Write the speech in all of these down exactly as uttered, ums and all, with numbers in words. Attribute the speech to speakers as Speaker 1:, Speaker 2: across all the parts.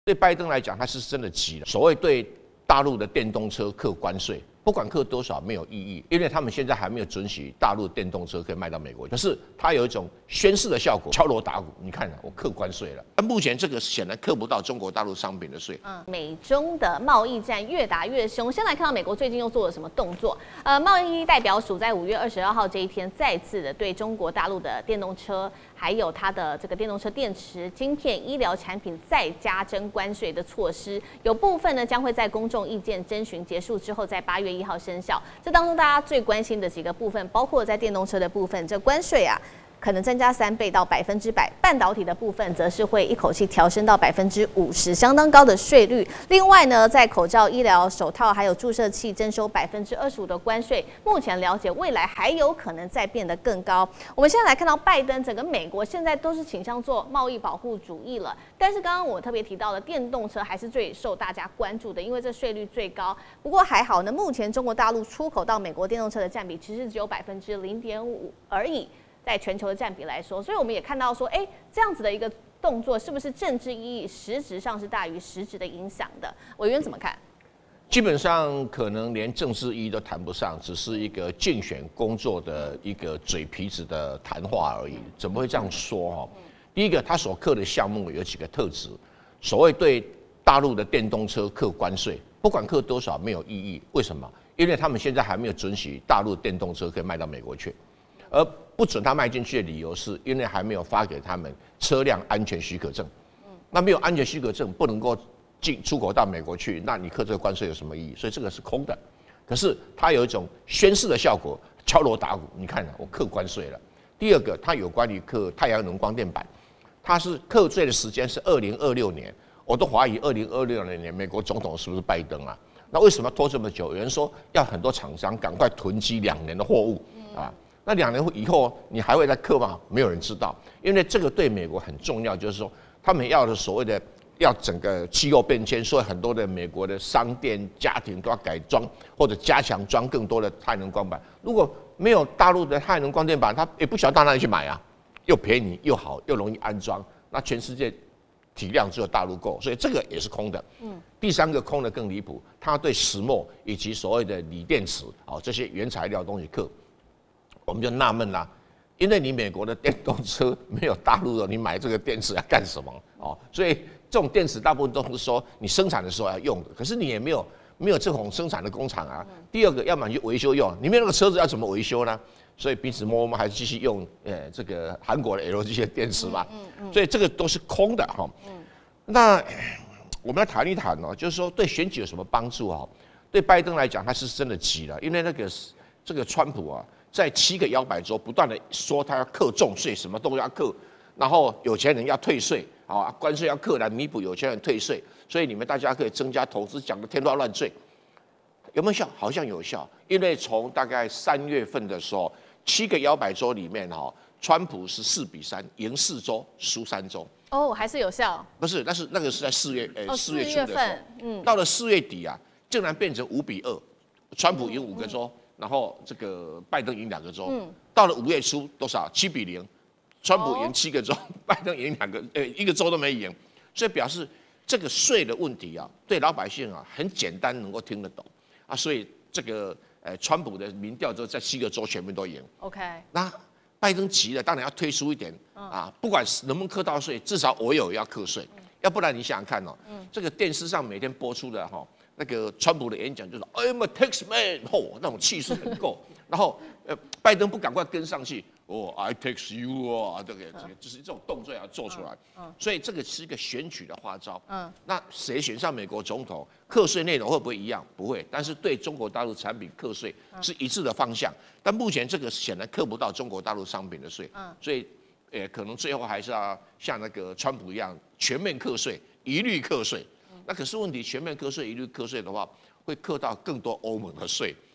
Speaker 1: 对拜登来讲，他是真的急了。所谓对大陆的电动车课关税，不管课多少没有意义，因为他们现在还没有准许大陆电动车可以卖到美国。可是它有一种宣示的效果，敲锣打鼓。你看啊，我课关税了。但目前这个显然课不到中国大陆商品的税。
Speaker 2: 嗯，美中的贸易战越打越凶。先来看到美国最近又做了什么动作？呃，贸易代表署在五月二十二号这一天，再次的对中国大陆的电动车，还有它的这个电动车电池、晶片、医疗产品再加征关税的措施，有部分呢将会在公众意见征询结束之后，在八月一号生效。这当中大家最关心的几个部分，包括在电动车的部分，这关税啊可能增加三倍到百分之百，半导体的部分则是会一口气调升到百分之五十，相当高的税率。另外呢，在口罩、医疗、手套还有注射器征收百分之二十五的关税，目前了解未来还有可能再变得更高。我们现在来看到拜登整个美国现在都是倾向做贸易保护主义了，但是刚刚我特别提到的电动车还是最受大家关注的，因为这税率最高。不过还好呢，目前中国大陆出口到美国电动车的占比其实只有百分之零点五而已。在全球的占比来说，所以我们也看到说，哎，这样子的一个动作是不是政治意义实质上是大于实质的影响的？委员怎么看？
Speaker 1: 基本上可能连政治意义都谈不上，只是一个竞选工作的一个嘴皮子的谈话而已。怎么会这样说哈？第一个，他所课的项目有几个特质，所谓对大陆的电动车课关税，不管课多少没有意义。为什么？因为他们现在还没有准许大陆电动车可以卖到美国去。而不准他卖进去的理由是因为还没有发给他们车辆安全许可证。那没有安全许可证，不能够进出口到美国去，那你课这个关税有什么意义？所以这个是空的。可是它有一种宣示的效果，敲锣打鼓。你看啊，我课关税了。第二个，它有关于课太阳能光电板，它是课税的时间是二零二六年，我都怀疑二零二六年美国总统是不是拜登啊？那为什么要拖这么久？有人说要很多厂商赶快囤积两年的货物啊。那两年以后你还会再课吗？没有人知道，因为这个对美国很重要，就是说他们要的所谓的要整个气候变迁，所以很多的美国的商店、家庭都要改装或者加强装更多的太阳能光板。如果没有大陆的太阳能光电板，他也不晓得到哪里去买啊，又便宜又好又容易安装，那全世界体量只有大陆够，所以这个也是空的。嗯，第三个空的更离谱，它对石墨以及所谓的锂电池啊这些原材料东西课。我们就纳闷啦，因为你美国的电动车没有大陆的，你买这个电池要干什么？哦，所以这种电池大部分都是说你生产的时候要用的，可是你也没有没有这种生产的工厂啊。第二个，要么你就维修用，你没有那个车子要怎么维修呢？所以彼此摸摸还是继续用，呃，这个韩国的 L G 的电池吧。嗯嗯。所以这个都是空的哈。嗯。那我们来谈一谈哦，就是说对选举有什么帮助哈？对拜登来讲，他是真的急了，因为那个这个川普啊。在七个摇摆州不断的说他要课重税，什么都要课，然后有钱人要退税，啊，关税要课来弥补有钱人退税，所以你们大家可以增加投资，讲的天花乱坠，有没有效？好像有效，因为从大概三月份的时候，七个摇摆州里面哈，川普是四比三，赢四州，输三州。
Speaker 2: 哦，还是有效？
Speaker 1: 不是，但是那个是在四月，呃，四、
Speaker 2: 哦、
Speaker 1: 月初的时候，嗯，到了四月底啊，竟然变成五比二，川普赢五个州。嗯嗯然后这个拜登赢两个州，嗯、到了五月初多少？七比零，川普赢七个州，哦、拜登赢两个，呃，一个州都没赢，所以表示这个税的问题啊，对老百姓啊很简单能够听得懂啊，所以这个呃川普的民调之后在七个州全部都赢。
Speaker 2: OK，
Speaker 1: 那拜登急了，当然要推出一点、嗯、啊，不管能不能课到税，至少我有要课税，嗯、要不然你想想看哦，嗯、这个电视上每天播出的哈、哦。那个川普的演讲就是 I'm a tax man， 吼、哦，那种气势很够。然后，呃，拜登不赶快跟上去，哦 ，I tax you 啊，这个这个就是这种动作要做出来。嗯，所以这个是一个选举的花招。嗯，那谁选上美国总统，课税内容会不会一样？不会，但是对中国大陆产品课税是一致的方向。但目前这个显然课不到中国大陆商品的税。嗯，所以，呃，可能最后还是要像那个川普一样，全面课税，一律课税。那可是问题，全面课税、一律课税的话，会课到更多欧盟的税，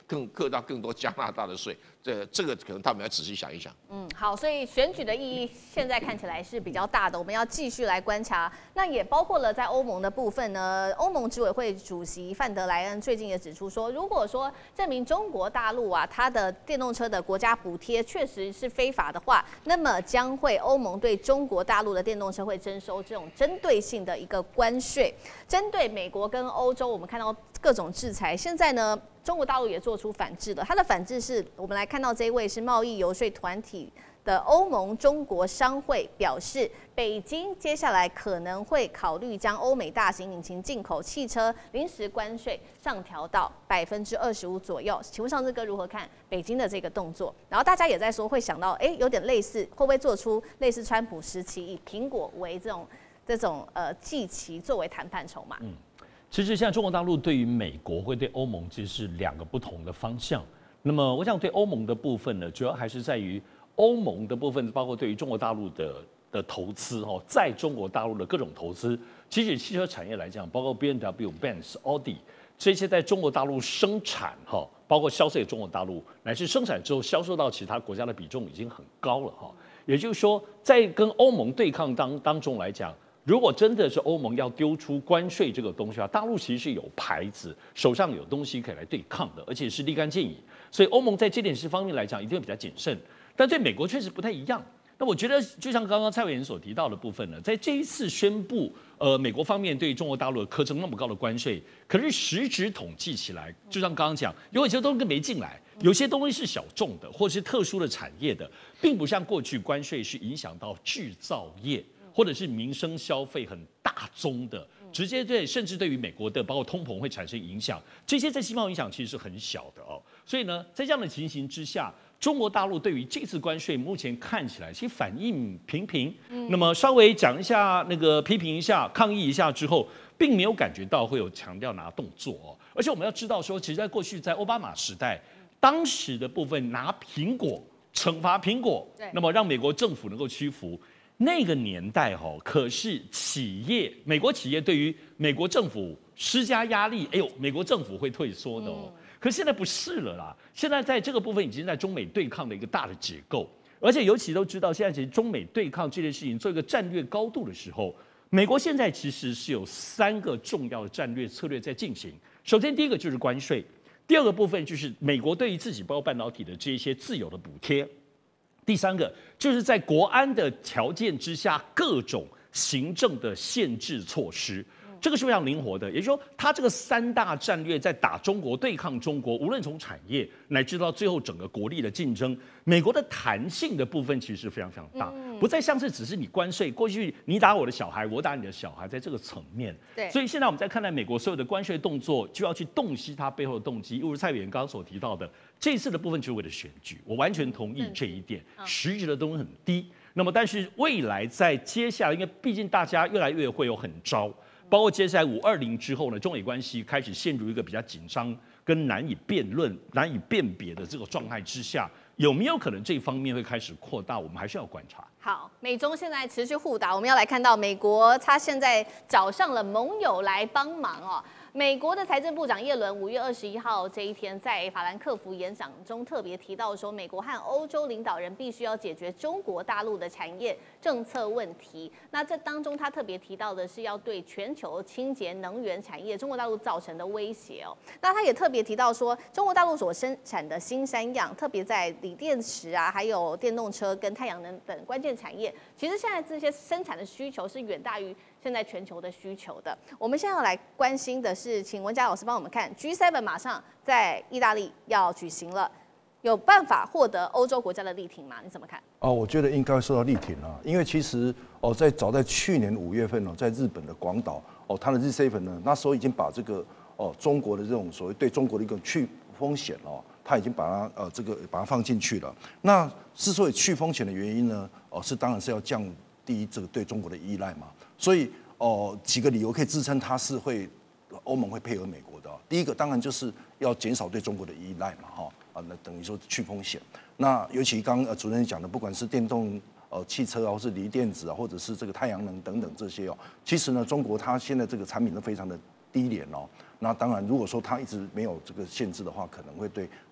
Speaker 1: 更课到更多加拿大的税，这这个可能他们要仔细想一想。
Speaker 2: 嗯，好，所以选举的意义现在看起来是比较大的，我们要继续来观察。那也包括了在欧盟的部分呢，欧盟执委会主席范德莱恩最近也指出说，如果说证明中国大陆啊它的电动车的国家补贴确实是非法的话，那么将会欧盟对中国大陆的电动车会征收这种针对性的一个关税，针对美国跟欧洲，我们看到各种制裁。现在呢，中国大陆也做出反制了，它的反制是我们来看到这一位是贸易游说团体的欧盟中国商会表示，北京接下来可能会考虑将欧美大型引擎进口汽车临时关税上调到百分之二十五左右。请问上次哥如何看北京的这个动作？然后大家也在说会想到，哎，有点类似，会不会做出类似川普时期以苹果为这种这种呃祭旗作为谈判筹码？
Speaker 3: 嗯，其实现在中国大陆对于美国会对欧盟其实是两个不同的方向。那么我想对欧盟的部分呢，主要还是在于欧盟的部分，包括对于中国大陆的的投资哦，在中国大陆的各种投资，其实汽车产业来讲，包括 B M W、Benz、奥迪这些在中国大陆生产哈，包括销售给中国大陆，乃至生产之后销售到其他国家的比重已经很高了哈。也就是说，在跟欧盟对抗当当中来讲，如果真的是欧盟要丢出关税这个东西啊，大陆其实是有牌子，手上有东西可以来对抗的，而且是立竿见影。所以欧盟在这点事方面来讲，一定会比较谨慎。但对美国确实不太一样。那我觉得，就像刚刚蔡委员所提到的部分呢，在这一次宣布，呃，美国方面对中国大陆的课征那么高的关税，可是实质统计起来，就像刚刚讲，有些东西没进来，有些东西是小众的，或是特殊的产业的，并不像过去关税是影响到制造业或者是民生消费很大宗的，直接对甚至对于美国的包括通膨会产生影响，这些在经贸影响其实是很小的哦。所以呢，在这样的情形之下，中国大陆对于这次关税目前看起来其实反应平平，嗯、那么稍微讲一下那个批评一下、抗议一下之后，并没有感觉到会有强调拿动作哦。而且我们要知道说，其实在过去在奥巴马时代，当时的部分拿苹果惩罚苹果，那么让美国政府能够屈服。那个年代哈，可是企业美国企业对于美国政府施加压力，哎呦，美国政府会退缩的哦。嗯可是现在不是了啦，现在在这个部分已经在中美对抗的一个大的结构，而且尤其都知道，现在其实中美对抗这件事情做一个战略高度的时候，美国现在其实是有三个重要的战略策略在进行。首先，第一个就是关税，第二个部分就是美国对于自己包括半导体的这些自有的补贴，第三个就是在国安的条件之下各种行政的限制措施。这个是非常灵活的，也就是说，它这个三大战略在打中国、对抗中国，无论从产业乃至到最后整个国力的竞争，美国的弹性的部分其实是非常非常大，不再像是只是你关税，过去你打我的小孩，我打你的小孩，在这个层面。对，所以现在我们在看待美国所有的关税动作，就要去洞悉它背后的动机。例如蔡委员刚刚所提到的，这次的部分就是为了选举，我完全同意这一点，实质的东西很低。那么，但是未来在接下来，因为毕竟大家越来越会有很招。包括接下来五二零之后呢，中美关系开始陷入一个比较紧张跟难以辩论、难以辨别的这个状态之下，有没有可能这方面会开始扩大？我们还是要观察。
Speaker 2: 好，美中现在持续互打，我们要来看到美国，他现在找上了盟友来帮忙哦。美国的财政部长耶伦五月二十一号这一天在法兰克福演讲中特别提到说，美国和欧洲领导人必须要解决中国大陆的产业政策问题。那这当中他特别提到的是要对全球清洁能源产业中国大陆造成的威胁哦。那他也特别提到说，中国大陆所生产的新三样，特别在锂电池啊，还有电动车跟太阳能等关键产业，其实现在这些生产的需求是远大于现在全球的需求的。我们现在要来关心的是，请文佳老师帮我们看 G 七 马上在意大利要举行了，有办法获得欧洲国家的力挺吗？你怎么看？
Speaker 4: 哦，我觉得应该受到力挺啊，因为其实哦，在早在去年五月份哦，在日本的广岛哦，它的 G 七 呢，那时候已经把这个哦中国的这种所谓对中国的一个去风险哦，它已经把它呃这个把它放进去了。那之所以去风险的原因呢，哦是当然是要降低这个对中国的依赖嘛，所以哦几个理由可以支撑它是会欧盟会配合美国的、哦。第一个当然就是要减少对中国的依赖嘛，哈啊，那等于说去风险。那尤其刚呃主任讲的，不管是电动呃汽车啊，或是锂电子啊，或者是这个太阳能等等这些哦，其实呢，中国它现在这个产品都非常的低廉哦。那当然，如果说它一直没有这个限制的话，可能会对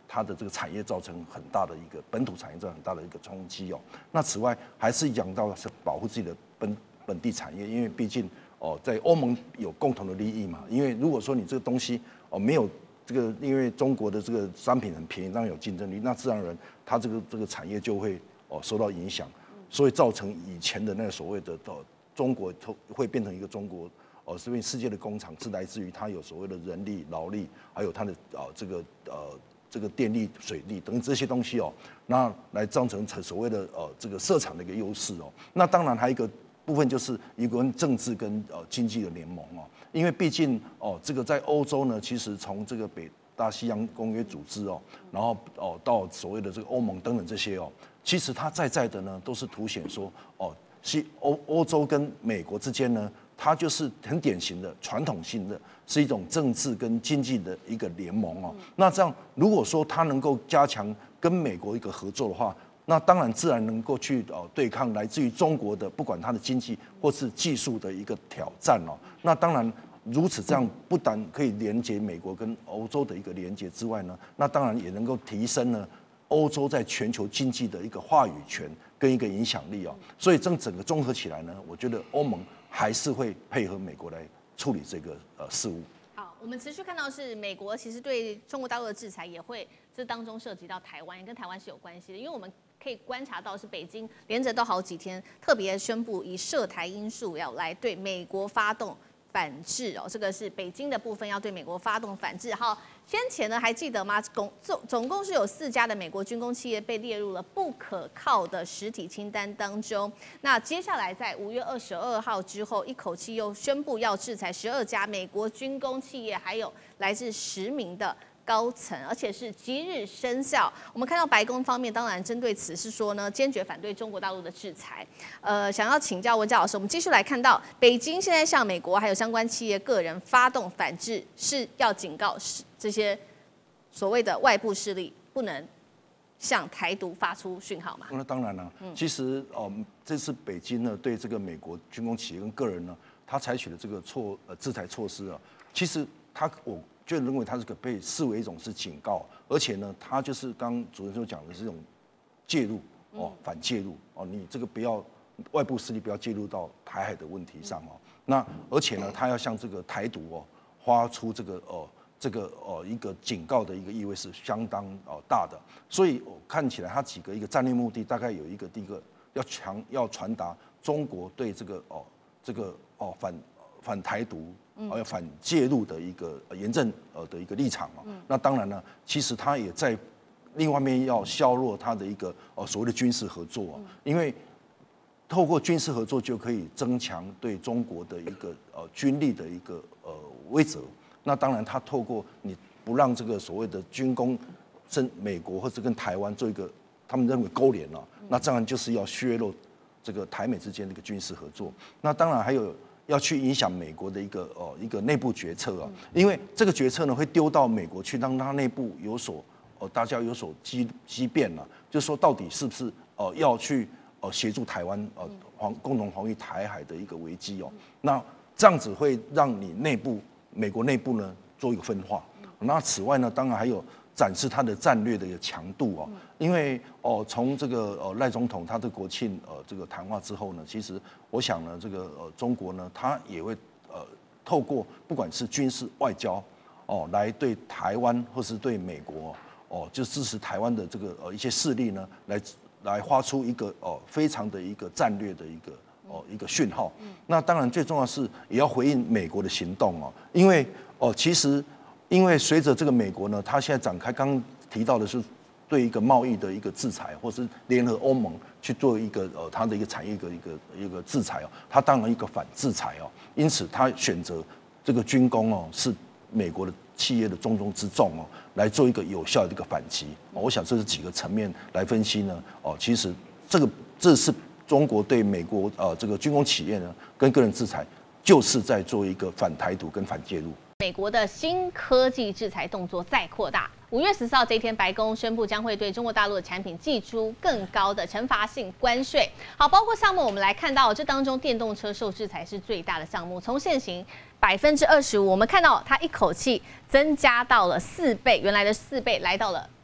Speaker 4: 它的这个产业造成很大的一个本土产业造成很大的一个冲击哦。那此外，还是讲到是保护自己的本本地产业，因为毕竟哦，在欧盟有共同的利益嘛。因为如果说你这个东西哦没有这个，因为中国的这个商品很便宜，当然有竞争力，那自然而然它这个这个产业就会哦受到影响，所以造成以前的那个所谓的哦中国会变成一个中国。哦，所以世界的工厂是来自于它有所谓的人力、劳力，还有它的呃这个呃这个电力、水利等这些东西哦，那来造成所谓的呃这个设厂的一个优势哦。那当然还有一个部分就是一个政治跟呃经济的联盟哦，因为毕竟哦这个在欧洲呢，其实从这个北大西洋公约组织哦，然后哦到所谓的这个欧盟等等这些哦，其实它在在的呢都是凸显说哦，西欧欧洲跟美国之间呢。它就是很典型的传统性的，是一种政治跟经济的一个联盟哦。那这样，如果说它能够加强跟美国一个合作的话，那当然自然能够去哦对抗来自于中国的不管它的经济或是技术的一个挑战哦。那当然如此这样，不但可以连接美国跟欧洲的一个连接之外呢，那当然也能够提升呢欧洲在全球经济的一个话语权跟一个影响力哦。所以这整个综合起来呢，我觉得欧盟。还是会配合美国来处理这个呃事务。
Speaker 2: 好，我们持续看到是美国其实对中国大陆的制裁也会这当中涉及到台湾，也跟台湾是有关系的，因为我们可以观察到是北京连着都好几天特别宣布以涉台因素要来对美国发动反制哦，这个是北京的部分要对美国发动反制。好，先前呢还记得吗？总总总共是有四家的美国军工企业被列入了不可靠的实体清单当中。那接下来在五月二十二号之后，一口气又宣布要制裁十二家美国军工企业，还有来自十名的高层，而且是即日生效。我们看到白宫方面当然针对此是说呢，坚决反对中国大陆的制裁。呃，想要请教文嘉老师，我们继续来看到北京现在向美国还有相关企业个人发动反制，是要警告这些所谓的外部势力不能向台独发出讯号嘛？
Speaker 4: 那当然了、啊，嗯、其实哦、呃，这次北京呢对这个美国军工企业跟个人呢，他采取的这个措呃制裁措施啊，其实他我。就认为它是可被视为一种是警告，而且呢，它就是刚主任所讲的是这种介入哦，反介入哦，你这个不要外部势力不要介入到台海的问题上哦。那而且呢，它要向这个台独哦发出这个哦这个哦一个警告的一个意味是相当哦大的。所以我看起来它几个一个战略目的大概有一个，第一个要强要传达中国对这个哦这个哦反反台独。还有反介入的一个严正呃的一个立场嘛，那当然呢，其实他也在另外一面要削弱他的一个呃所谓的军事合作，因为透过军事合作就可以增强对中国的一个呃军力的一个呃威慑。那当然，他透过你不让这个所谓的军工跟美国或者跟台湾做一个他们认为勾连了，那当然就是要削弱这个台美之间的一个军事合作。那当然还有。要去影响美国的一个哦一个内部决策啊，因为这个决策呢会丢到美国去，让它内部有所哦大家有所激激变了，就是说到底是不是哦要去哦协助台湾哦防共同防御台海的一个危机哦，那这样子会让你内部美国内部呢做一个分化。那此外呢，当然还有。展示它的战略的一个强度哦，因为哦，从这个呃赖总统他的国庆呃这个谈话之后呢，其实我想呢，这个呃中国呢，他也会呃透过不管是军事外交哦，来对台湾或是对美国哦，就支持台湾的这个呃一些势力呢，来来发出一个哦非常的一个战略的一个哦一个讯号。那当然最重要是也要回应美国的行动哦，因为哦其实。因为随着这个美国呢，它现在展开，刚刚提到的是对一个贸易的一个制裁，或是联合欧盟去做一个呃它的一个产业的一个一个制裁哦，它当然一个反制裁哦，因此它选择这个军工哦是美国的企业的重中之重哦，来做一个有效的一个反击。我想这是几个层面来分析呢哦，其实这个这是中国对美国呃这个军工企业呢跟个人制裁，就是在做一个反台独跟反介入。
Speaker 2: 美国的新科技制裁动作再扩大。五月十四号这一天，白宫宣布将会对中国大陆的产品祭出更高的惩罚性关税。好，包括项目我们来看到，这当中电动车受制裁是最大的项目，从现行百分之二十五，我们看到它一口气增加到了四倍，原来的四倍来到了百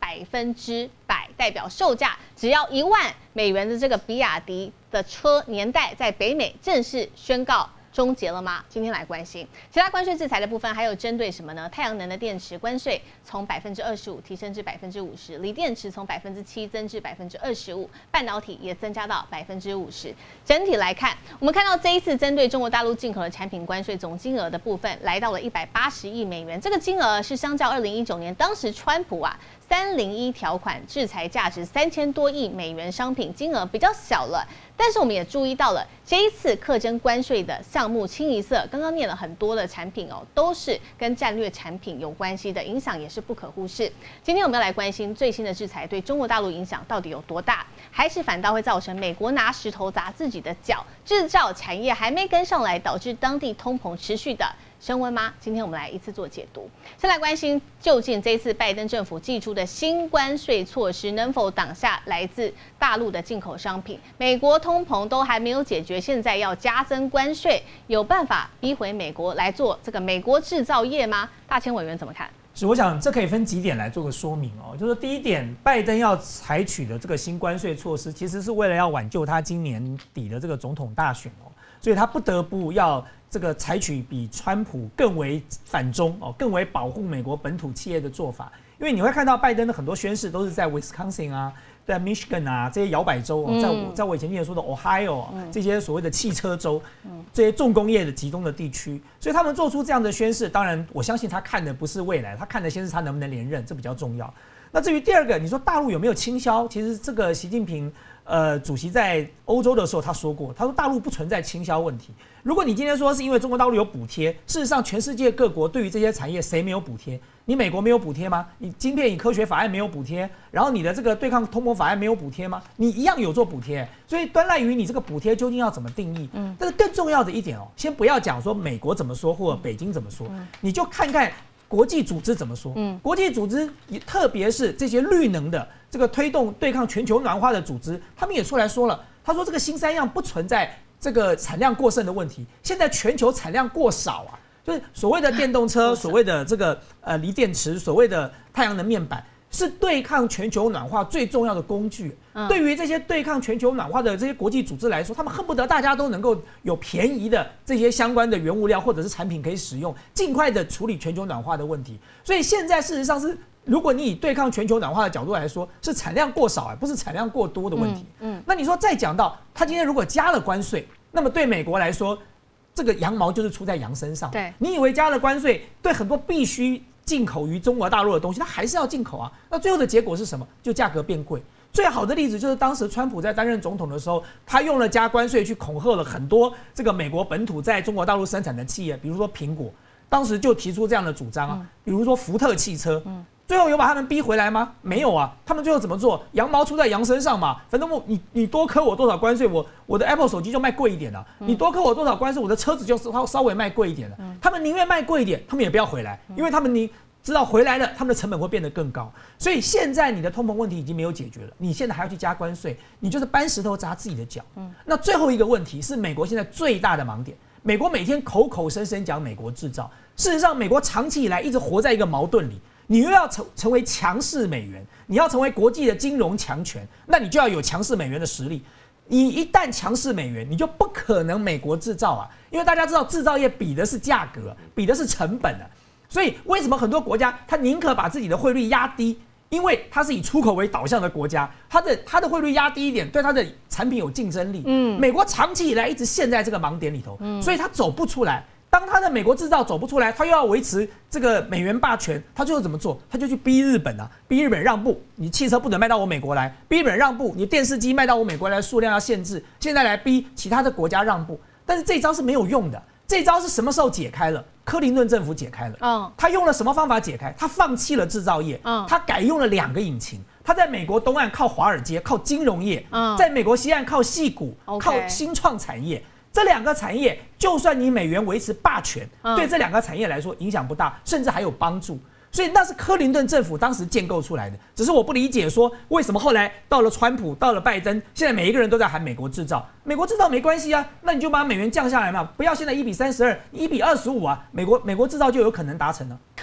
Speaker 2: 百分之百，代表售价只要一万美元的这个比亚迪的车年代，在北美正式宣告终结了吗？今天来关心其他关税制裁的部分，还有针对什么呢？太阳能的电池关税从百分之二十五提升至百分之五十，锂电池从百分之七增至百分之二十五，半导体也增加到百分之五十。整体来看，我们看到这一次针对中国大陆进口的产品关税总金额的部分，来到了一百八十亿美元。这个金额是相较二零一九年当时川普啊三零一条款制裁价值三千多亿美元商品金额比较小了。但是我们也注意到了，这一次课征关税的项目清一色，刚刚念了很多的产品哦，都是跟战略产品有关系的，影响也是不可忽视。今天我们要来关心最新的制裁对中国大陆影响到底有多大，还是反倒会造成美国拿石头砸自己的脚，制造产业还没跟上来，导致当地通膨持续的升温吗？今天我们来一次做解读。先来关心，究竟这一次拜登政府祭出的新关税措施能否挡下来自大陆的进口商品？美国通膨都还没有解决，现在要加增关税，有办法逼回美国来做这个美国制造业吗？大千委员怎么看？
Speaker 5: 是，我想这可以分几点来做个说明哦。就是第一点，拜登要采取的这个新关税措施，其实是为了要挽救他今年底的这个总统大选哦，所以他不得不要这个采取比川普更为反中哦、更为保护美国本土企业的做法。因为你会看到拜登的很多宣誓都是在 Wisconsin 啊，在 Michigan 啊这些摇摆州、哦，在我在我以前念书的 Ohio、哦嗯、这些所谓的汽车州，这些重工业的集中的地区，所以他们做出这样的宣誓，当然我相信他看的不是未来，他看的先是他能不能连任，这比较重要。那至于第二个，你说大陆有没有倾销？其实这个习近平呃主席在欧洲的时候他说过，他说大陆不存在倾销问题。如果你今天说是因为中国大陆有补贴，事实上全世界各国对于这些产业谁没有补贴？你美国没有补贴吗？你晶片与科学法案没有补贴，然后你的这个对抗通膨法案没有补贴吗？你一样有做补贴，所以端赖于你这个补贴究竟要怎么定义。嗯，但是更重要的一点哦，先不要讲说美国怎么说或者北京怎么说，你就看看国际组织怎么说。嗯，国际组织特别是这些绿能的这个推动对抗全球暖化的组织，他们也出来说了，他说这个新三样不存在这个产量过剩的问题，现在全球产量过少啊。就是所谓的电动车，所谓的这个呃锂电池，所谓的太阳能面板，是对抗全球暖化最重要的工具。嗯、对于这些对抗全球暖化的这些国际组织来说，他们恨不得大家都能够有便宜的这些相关的原物料或者是产品可以使用，尽快的处理全球暖化的问题。所以现在事实上是，如果你以对抗全球暖化的角度来说，是产量过少，不是产量过多的问题。嗯，嗯那你说再讲到他今天如果加了关税，那么对美国来说，这个羊毛就是出在羊身上。对，你以为加了关税，对很多必须进口于中国大陆的东西，它还是要进口啊。那最后的结果是什么？就价格变贵。最好的例子就是当时川普在担任总统的时候，他用了加关税去恐吓了很多这个美国本土在中国大陆生产的企业，比如说苹果，当时就提出这样的主张啊。比如说福特汽车，嗯。最后有把他们逼回来吗？没有啊，他们最后怎么做？羊毛出在羊身上嘛，反正我你你多扣我多少关税，我我的 Apple 手机就卖贵一点了。嗯、你多扣我多少关税，我的车子就稍稍微卖贵一点了。嗯、他们宁愿卖贵一点，他们也不要回来，因为他们你知道回来了，他们的成本会变得更高。所以现在你的通膨问题已经没有解决了，你现在还要去加关税，你就是搬石头砸自己的脚。嗯、那最后一个问题是美国现在最大的盲点，美国每天口口声声讲美国制造，事实上美国长期以来一直活在一个矛盾里。你又要成成为强势美元，你要成为国际的金融强权，那你就要有强势美元的实力。你一旦强势美元，你就不可能美国制造啊，因为大家知道制造业比的是价格，比的是成本啊。所以为什么很多国家它宁可把自己的汇率压低？因为它是以出口为导向的国家，它的它的汇率压低一点，对它的产品有竞争力。嗯，美国长期以来一直陷在这个盲点里头，嗯，所以它走不出来。当他的美国制造走不出来，他又要维持这个美元霸权，他最后怎么做？他就去逼日本啊，逼日本让步，你汽车不能卖到我美国来；逼日本让步，你电视机卖到我美国来数量要限制。现在来逼其他的国家让步，但是这一招是没有用的。这一招是什么时候解开了？克林顿政府解开了。嗯，他用了什么方法解开？他放弃了制造业，嗯，他改用了两个引擎。他在美国东岸靠华尔街，靠金融业；嗯，在美国西岸靠矽谷，靠新创产业。这两个产业，就算你美元维持霸权，嗯、对这两个产业来说影响不大，甚至还有帮助。所以那是克林顿政府当时建构出来的。只是我不理解，说为什么后来到了川普，到了拜登，现在每一个人都在喊美国制造。美国制造没关系啊，那你就把美元降下来嘛，不要现在一比三十二，一比二十五啊，美国美国制造就有可能达成了。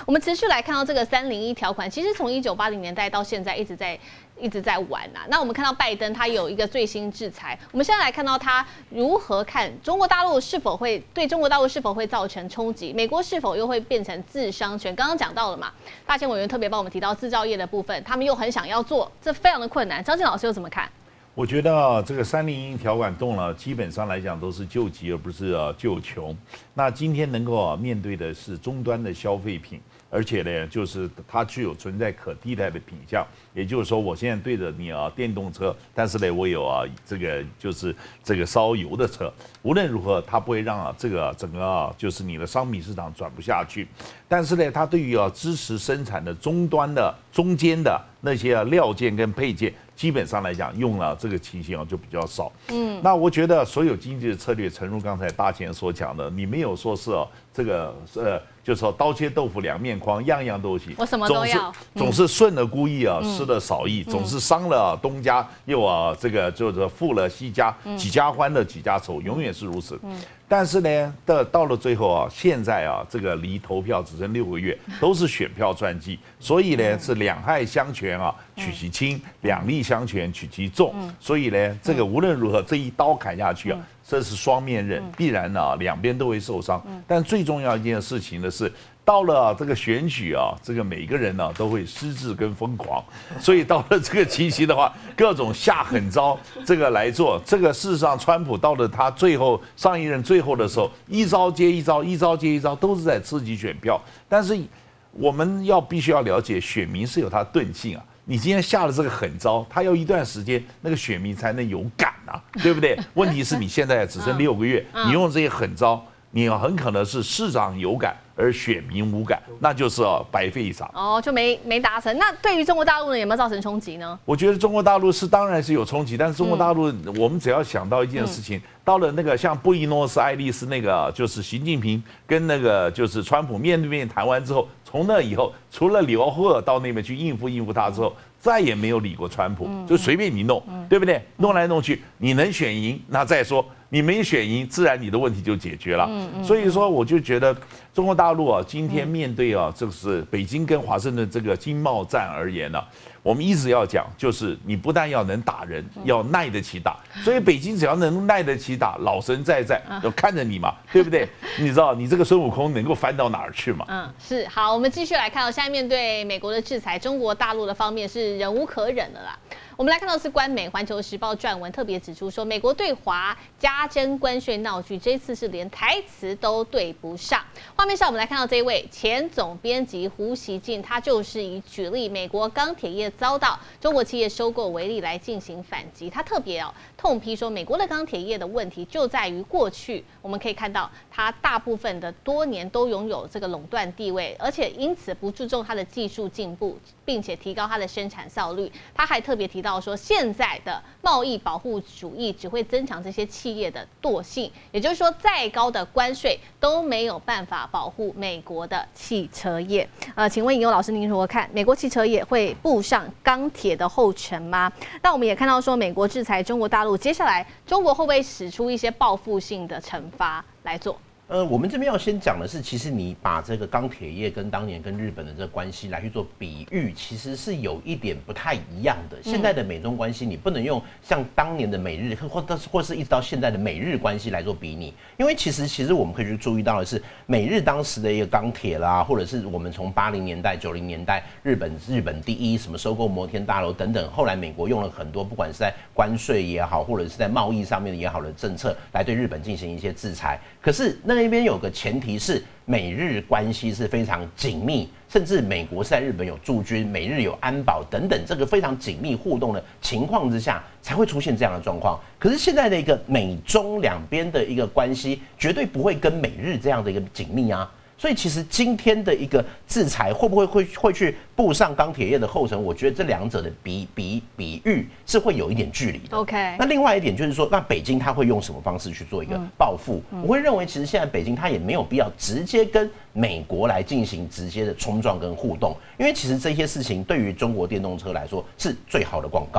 Speaker 2: 我们持续来看到这个三零一条款，其实从一九八零年代到现在一直在。一直在玩呐、啊。那我们看到拜登他有一个最新制裁，我们现在来看到他如何看中国大陆是否会对中国大陆是否会造成冲击，美国是否又会变成自伤权？刚刚讲到了嘛，大千委员特别帮我们提到制造业的部分，他们又很想要做，这非常的困难。张健老师又怎么看？
Speaker 6: 我觉得啊，这个三零一条款动了，基本上来讲都是救急而不是啊救穷。那今天能够啊面对的是终端的消费品。而且呢，就是它具有存在可替代的品项，也就是说，我现在对着你啊电动车，但是呢，我有啊这个就是这个烧油的车，无论如何，它不会让啊这个整个啊就是你的商品市场转不下去。但是呢，它对于啊支持生产的终端的中间的那些啊料件跟配件，基本上来讲用了这个情形啊就比较少。嗯，那我觉得所有经济的策略，诚如刚才大前所讲的，你没有说是哦这个呃。就是说刀切豆腐两面框，样样都行。
Speaker 2: 我什么都要，
Speaker 6: 总是顺了故意啊，失了少意，总是伤了东家，又啊这个就是负了西家，几家欢乐几家愁，永远是如此。但是呢，到到了最后啊，现在啊，这个离投票只剩六个月，都是选票传记，所以呢是两害相权啊，取其轻；两利相权，取其重。所以呢，这个无论如何，这一刀砍下去啊。这是双面刃，必然呢、啊、两边都会受伤。但最重要一件事情的是，到了这个选举啊，这个每个人呢、啊、都会失智跟疯狂，所以到了这个期期的话，各种下狠招，这个来做。这个事实上，川普到了他最后上一任最后的时候，一招接一招，一招接一招，都是在刺激选票。但是我们要必须要了解，选民是有他钝性啊。你今天下了这个狠招，他要一段时间，那个选民才能有感啊，对不对？问题是你现在只剩六个月，你用这些狠招，你很可能是市长有感，而选民无感，那就是哦白费一场。
Speaker 2: 哦，就没没达成。那对于中国大陆呢，有没有造成冲击呢？
Speaker 6: 我觉得中国大陆是当然是有冲击，但是中国大陆，我们只要想到一件事情，到了那个像布宜诺斯艾利斯那个，就是习近平跟那个就是川普面对面谈完之后。从那以后，除了刘鹤到那边去应付应付他之后，再也没有理过川普，就随便你弄，对不对？弄来弄去，你能选赢，那再说；你没选赢，自然你的问题就解决了。所以说，我就觉得中国大陆啊，今天面对啊，这是北京跟华盛顿这个经贸战而言呢、啊。我们一直要讲，就是你不但要能打人，要耐得起打。所以北京只要能耐得起打，老神在在，要看着你嘛，对不对？你知道你这个孙悟空能够翻到哪儿去嘛？
Speaker 2: 嗯，是。好，我们继续来看到，现在面对美国的制裁，中国大陆的方面是忍无可忍的啦。我们来看到是官媒《环球时报》撰文特别指出说，美国对华加征关税闹剧，这次是连台词都对不上。画面上我们来看到这位前总编辑胡锡进，他就是以举例美国钢铁业遭到中国企业收购为例来进行反击。他特别哦痛批说，美国的钢铁业的问题就在于过去我们可以看到，它大部分的多年都拥有这个垄断地位，而且因此不注重它的技术进步，并且提高它的生产效率。他还特别提到。到说现在的贸易保护主义只会增强这些企业的惰性，也就是说，再高的关税都没有办法保护美国的汽车业。呃，请问尹佑老师，您如何看？美国汽车业会步上钢铁的后尘吗？那我们也看到说，美国制裁中国大陆，接下来中国会不会使出一些报复性的惩罚来做？
Speaker 1: 呃，我们这边要先讲的是，其实你把这个钢铁业跟当年跟日本的这个关系来去做比喻，其实是有一点不太一样的。现在的美中关系，你不能用像当年的美日，或者或是一直到现在的美日关系来做比拟，因为其实其实我们可以去注意到的是，美日当时的一个钢铁啦，或者是我们从八零年代、九零年代，日本日本第一，什么收购摩天大楼等等，后来美国用了很多，不管是在关税也好，或者是在贸易上面也好的政策，来对日本进行一些制裁。可是那那边有个前提是美日关系是非常紧密，甚至美国是在日本有驻军，美日有安保等等，这个非常紧密互动的情况之下，才会出现这样的状况。可是现在的一个美中两边的一个关系，绝对不会跟美日这样的一个紧密啊。所以其实今天的一个制裁会不会会会去步上钢铁业的后尘？我觉得这两者的比比比喻是会有一点距离的。
Speaker 2: OK。
Speaker 1: 那另外一点就是说，那北京它会用什么方式去做一个报复？嗯、我会认为，其实现在北京它也没有必要直接跟美国来进行直接的冲撞跟互动，因为其实这些事情对于中国电动车来说是最好的广告。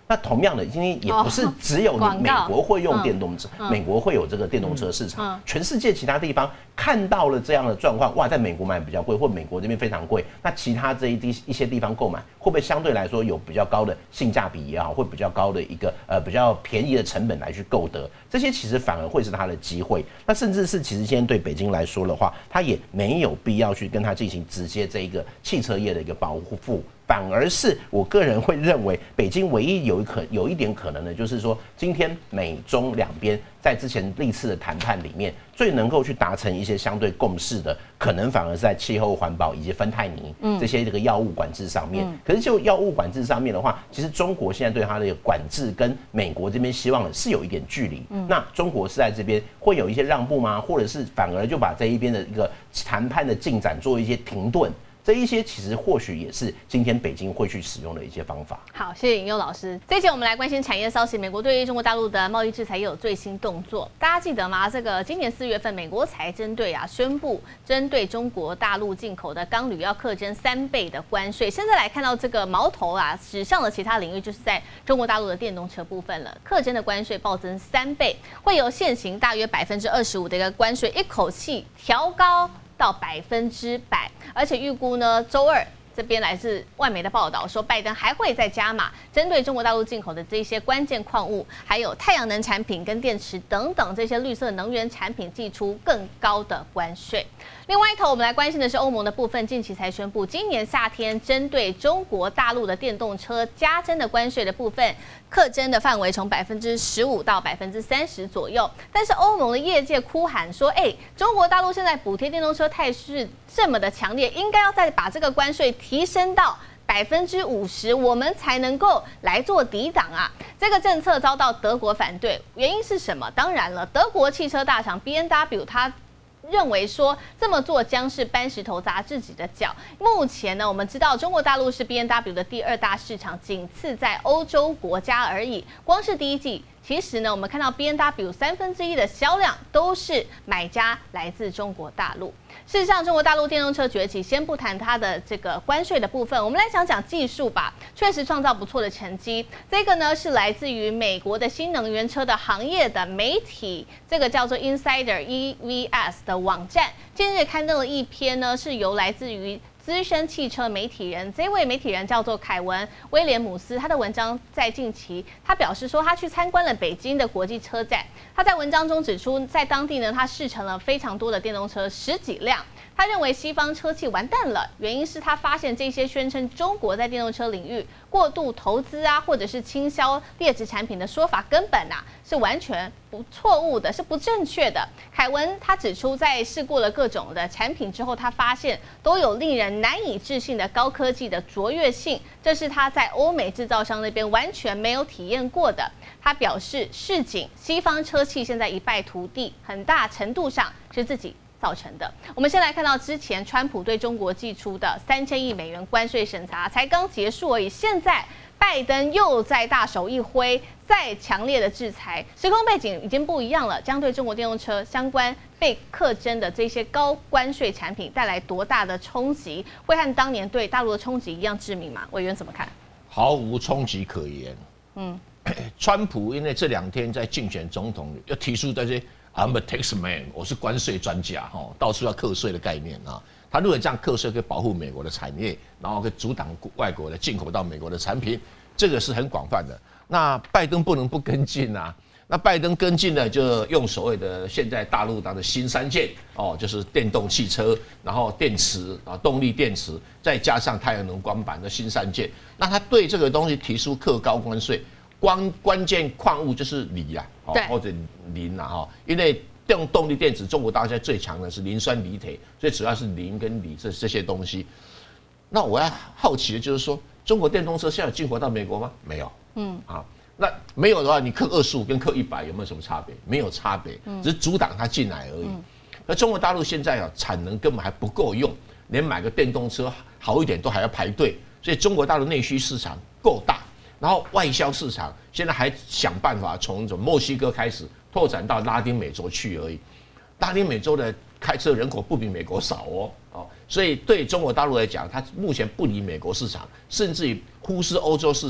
Speaker 7: 那同样的，今天也不是只有你美国会用电动车，美国会有这个电动车市场，全世界其他地方看到了这样的状况，哇，在美国买比较贵，或美国这边非常贵，那其他这一地一些地方购买，会不会相对来说有比较高的性价比也好，会比较高的一个呃比较便宜的成本来去购得？这些其实反而会是它的机会。那甚至是其实现在对北京来说的话，它也没有必要去跟它进行直接这一个汽车业的一个保护。反而是我个人会认为，北京唯一有一可有一点可能的，就是说，今天美中两边在之前历次的谈判里面，最能够去达成一些相对共识的，可能反而是在气候环保以及芬太尼这些这个药物管制上面。可是就药物管制上面的话，其实中国现在对它的管制跟美国这边希望的是有一点距离。那中国是在这边会有一些让步吗？或者是反而就把这一边的一个谈判的进展做一些停顿？这一些其实或许也是今天北京会去使用的一些方法。
Speaker 2: 好，谢谢尹佑老师。这一节我们来关心产业消息。美国对于中国大陆的贸易制裁也有最新动作，大家记得吗？这个今年四月份，美国才针对啊宣布针对中国大陆进口的钢铝要课征三倍的关税。现在来看到这个矛头啊，指向了其他领域，就是在中国大陆的电动车部分了。课征的关税暴增三倍，会由现行大约百分之二十五的一个关税一口气调高到百分之百，而且预估呢，周二这边来自外媒的报道说，拜登还会再加码，针对中国大陆进口的这些关键矿物，还有太阳能产品跟电池等等这些绿色能源产品，寄出更高的关税。另外一头，我们来关心的是欧盟的部分，近期才宣布，今年夏天针对中国大陆的电动车加征的关税的部分，课征的范围从百分之十五到百分之三十左右。但是欧盟的业界哭喊说，哎，中国大陆现在补贴电动车态势这么的强烈，应该要再把这个关税提升到百分之五十，我们才能够来做抵挡啊！这个政策遭到德国反对，原因是什么？当然了，德国汽车大厂 B M W 它认为说这么做将是搬石头砸自己的脚。目前呢，我们知道中国大陆是 B M W 的第二大市场，仅次在欧洲国家而已。光是第一季，其实呢，我们看到 B M W 三分之一的销量都是买家来自中国大陆。事实上，中国大陆电动车崛起，先不谈它的这个关税的部分，我们来讲讲技术吧。确实创造不错的成绩。这个呢是来自于美国的新能源车的行业的媒体，这个叫做 Insider E V S 的网站，近日刊登了一篇呢，是由来自于资深汽车媒体人，这位媒体人叫做凯文·威廉姆斯。他的文章在近期，他表示说，他去参观了北京的国际车展。他在文章中指出，在当地呢，他试乘了非常多的电动车，十几辆。他认为西方车企完蛋了，原因是他发现这些宣称中国在电动车领域过度投资啊，或者是倾销劣质产品的说法，根本啊是完全不错误的，是不正确的。凯文他指出，在试过了各种的产品之后，他发现都有令人难以置信的高科技的卓越性，这是他在欧美制造商那边完全没有体验过的。他表示，市井西方车企现在一败涂地，很大程度上是自己造成的。我们先来看到之前川普对中国寄出的三千亿美元关税审查才刚结束而已，现在拜登又在大手一挥，再强烈的制裁，时空背景已经不一样了，将对中国电动车相关被课征的这些高关税产品带来多大的冲击？会和当年对大陆的冲击一样致命吗？委员怎么看？
Speaker 1: 毫无冲击可言。嗯，川普因为这两天在竞选总统，又提出这些 I'm a tax man， 我是关税专家，哈，到处要课税的概念啊。他认为这样课税可以保护美国的产业，然后可以阻挡外国的进口到美国的产品，这个是很广泛的。那拜登不能不跟进啊。那拜登跟进呢，就用所谓的现在大陆当的新三件哦，就是电动汽车，然后电池啊，动力电池，再加上太阳能光板的新三件。那他对这个东西提出课高关税，关关键矿物就是锂啊，或者磷啊哈，因为用动力电池，中国大陆现在最强的是磷酸锂铁，所以主要是磷跟锂这这些东西。那我要好奇的就是说，中国电动车现在有进口到美国吗？没有，嗯，啊。那没有的话，你课二十五跟课一百有没有什么差别？没有差别，只是阻挡它进来而已。而中国大陆现在啊，产能根本还不够用，连买个电动车好一点都还要排队。所以中国大陆内需市场够大，然后外销市场现在还想办法从墨西哥开始拓展到拉丁美洲去而已。拉丁美洲的开车人口不比美国少哦，哦，所以对中国大陆来讲，它目前不理美国市场，甚至于忽视欧洲市场。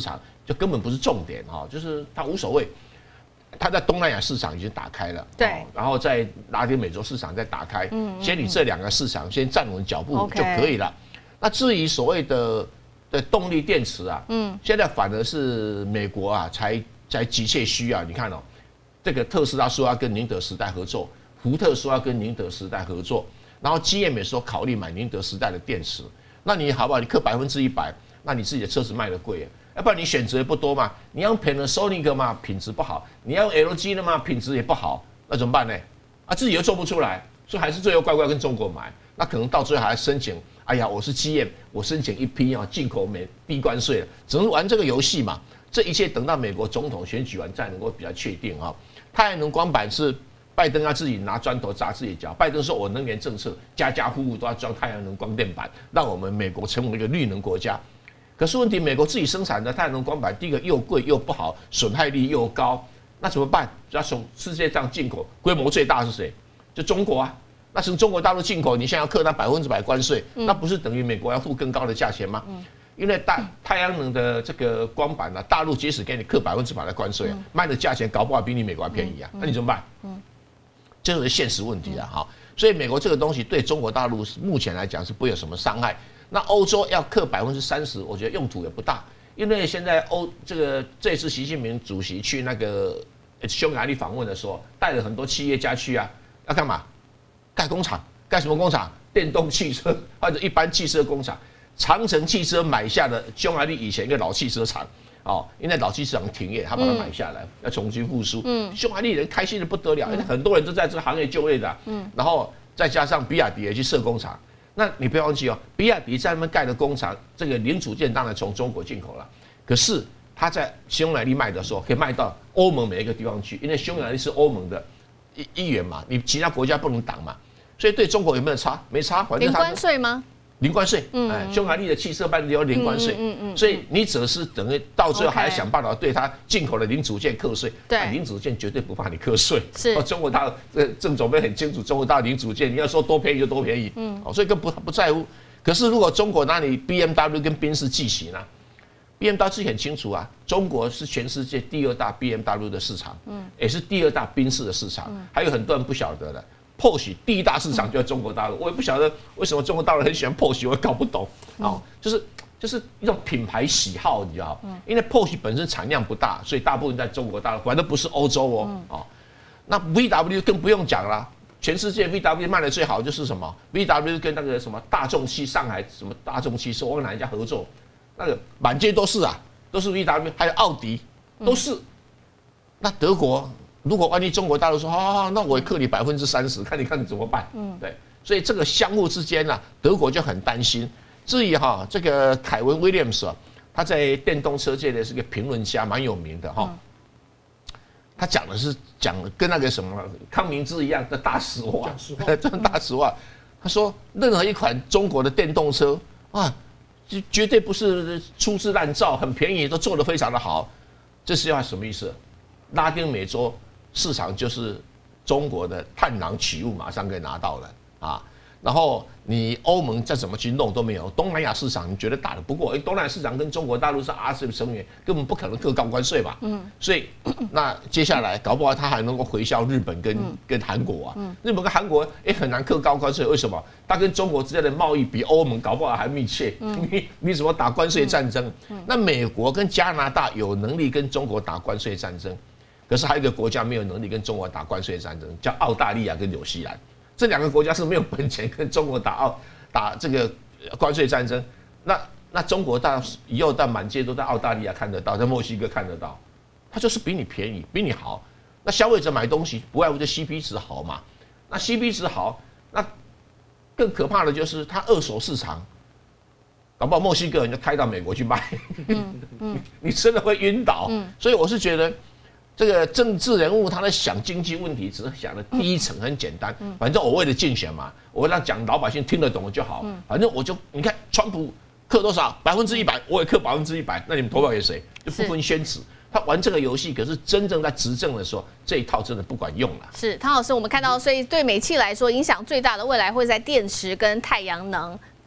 Speaker 1: 就根本不是重点哈，就是它无所谓。它在东南亚市场已经打开了，
Speaker 2: 对，
Speaker 1: 然后在拉丁美洲市场再打开，嗯，先以这两个市场先站稳脚步就可以了。那至于所谓的的动力电池啊，嗯，现在反而是美国啊才才急切需要。你看哦，这个特斯拉说要跟宁德时代合作，福特说要跟宁德时代合作，然后 G M 也说考虑买宁德时代的电池。那你好不好？你克百分之一百，那你自己的车子卖得贵。要不然你选择也不多嘛，你要 Panasonic 嘛，品质不好；你要 L G 的嘛，品质也不好，那怎么办呢？啊，自己又做不出来，所以还是最后乖乖跟中国买。那可能到最后还要申请，哎呀，我是 G M， 我申请一批啊进口免低关税了，只能玩这个游戏嘛。这一切等到美国总统选举完再能够比较确定啊。太阳能光板是拜登要自己拿砖头砸自己脚，拜登说我能源政策家家户户都要装太阳能光电板，让我们美国成为一个绿能国家。可是问题，美国自己生产的太阳能光板，第一个又贵又不好，损害率又高，那怎么办？要从世界上进口，规模最大是谁？就中国啊。那从中国大陆进口，你现在要课它百分之百关税，嗯、那不是等于美国要付更高的价钱吗？嗯、因为大太阳能的这个光板啊，大陆即使给你课百分之百的关税啊，嗯、卖的价钱搞不好比你美国还便宜啊，嗯、那你怎么办？嗯，这是现实问题啊，哈。所以美国这个东西对中国大陆目前来讲是不会有什么伤害。那欧洲要克百分之三十，我觉得用途也不大，因为现在欧这个这次习近平主席去那个匈牙利访问的时候，带了很多企业家去啊，要干嘛？盖工厂，盖什么工厂？电动汽车或者一般汽车工厂。长城汽车买下了匈牙利以前一个老汽车厂，哦，因为老汽车厂停业，他把它买下来，嗯、要重新复苏。嗯，匈牙利人开心的不得了，因为很多人都在这个行业就业的。嗯，然后再加上比亚迪也去设工厂。那你不要忘记哦，比亚迪在那边盖的工厂，这个零组件当然从中国进口了。可是他在匈牙利卖的时候，可以卖到欧盟每一个地方去，因为匈牙利是欧盟的一一员嘛，你其他国家不能挡嘛。所以对中国有没有差？没差，反正
Speaker 2: 零关税吗？
Speaker 1: 零关税，嗯，哎，匈牙利的汽车半有零关税，嗯 嗯, 嗯，所以你只是等于到最后还要想办法对它进口的零组件课税，对，零组件绝对不怕你课税，
Speaker 2: 是，
Speaker 1: 中国大陆这郑总编很清楚，中国大陆零组件你要说多便宜就多便宜，嗯，哦，所以更不不在乎。可是如果中国拿你 B M W 跟宾士计息呢 ？B M W 自己很清楚啊，中国是全世界第二大 B M W 的市场，嗯，也是第二大宾士的市场，嗯、还有很多人不晓得的。Porsche 第一大市场就在中国大陆，我也不晓得为什么中国大陆很喜欢 Porsche， 我也搞不懂。哦，就是就是一种品牌喜好，你知道？因为 Porsche 本身产量不大，所以大部分在中国大陆，反正不是欧洲哦。哦，那 V W 更不用讲了，全世界 V W 卖的最好就是什么 ？V W 跟那个什么大众汽上海什么大众汽车，我跟哪一家合作？那个满街都是啊，都是 V W， 还有奥迪都是。那德国？如果万一中国大陆说好好好，那我克你百分之三十，看你看你怎么办？嗯，对，所以这个相互之间呢、啊，德国就很担心。至于哈，这个凯文威廉姆斯啊，他在电动车界的是个评论家，蛮有名的哈。他讲的是讲跟那个什么康明芝一样的大实话，这种大实话。他说，任何一款中国的电动车啊，就绝对不是粗制滥造，很便宜，都做得非常的好。这是要什么意思？拉丁美洲市场就是中国的探囊取物，马上可以拿到了啊。然后你欧盟再怎么去弄都没有。东南亚市场你觉得打得不过？东南亚市场跟中国大陆是 R C E P 成员，根本不可能课高关税嘛。嗯。所以那接下来搞不好他还能够回销日本跟、嗯、跟韩国啊。嗯。日本跟韩国也很难课高关税，为什么？他跟中国之间的贸易比欧盟搞不好还密切。嗯。你你怎么打关税战争？嗯。那美国跟加拿大有能力跟中国打关税战争。可是还有一个国家没有能力跟中国打关税战争，叫澳大利亚跟纽西兰。这两个国家是没有本钱跟中国打澳打这个关税战争。那那中国到以后到满街都在澳大利亚看得到，在墨西哥看得到，它就是比你便宜，比你好。那消费者买东西不外乎就 C P 值好嘛。那 C P 值好，那更可怕的就是它二手市场，搞不好墨西哥人就开到美国去卖，嗯嗯、你真的会晕倒。嗯、所以我是觉得。这个政治人物他在想经济问题，只是想的第一层很简单，反正我为了竞选嘛，我让讲老百姓听得懂就好。反正我就你看，川普克多少百分之一百，我也克百分之一百，那你们投票给谁？就不分宣纸。他玩这个游戏，可是真正在执政的时候，这一套真的不管用了。
Speaker 2: 是汤老师，我们看到，所以对美企来说，影响最大的未来会在电池跟太阳能。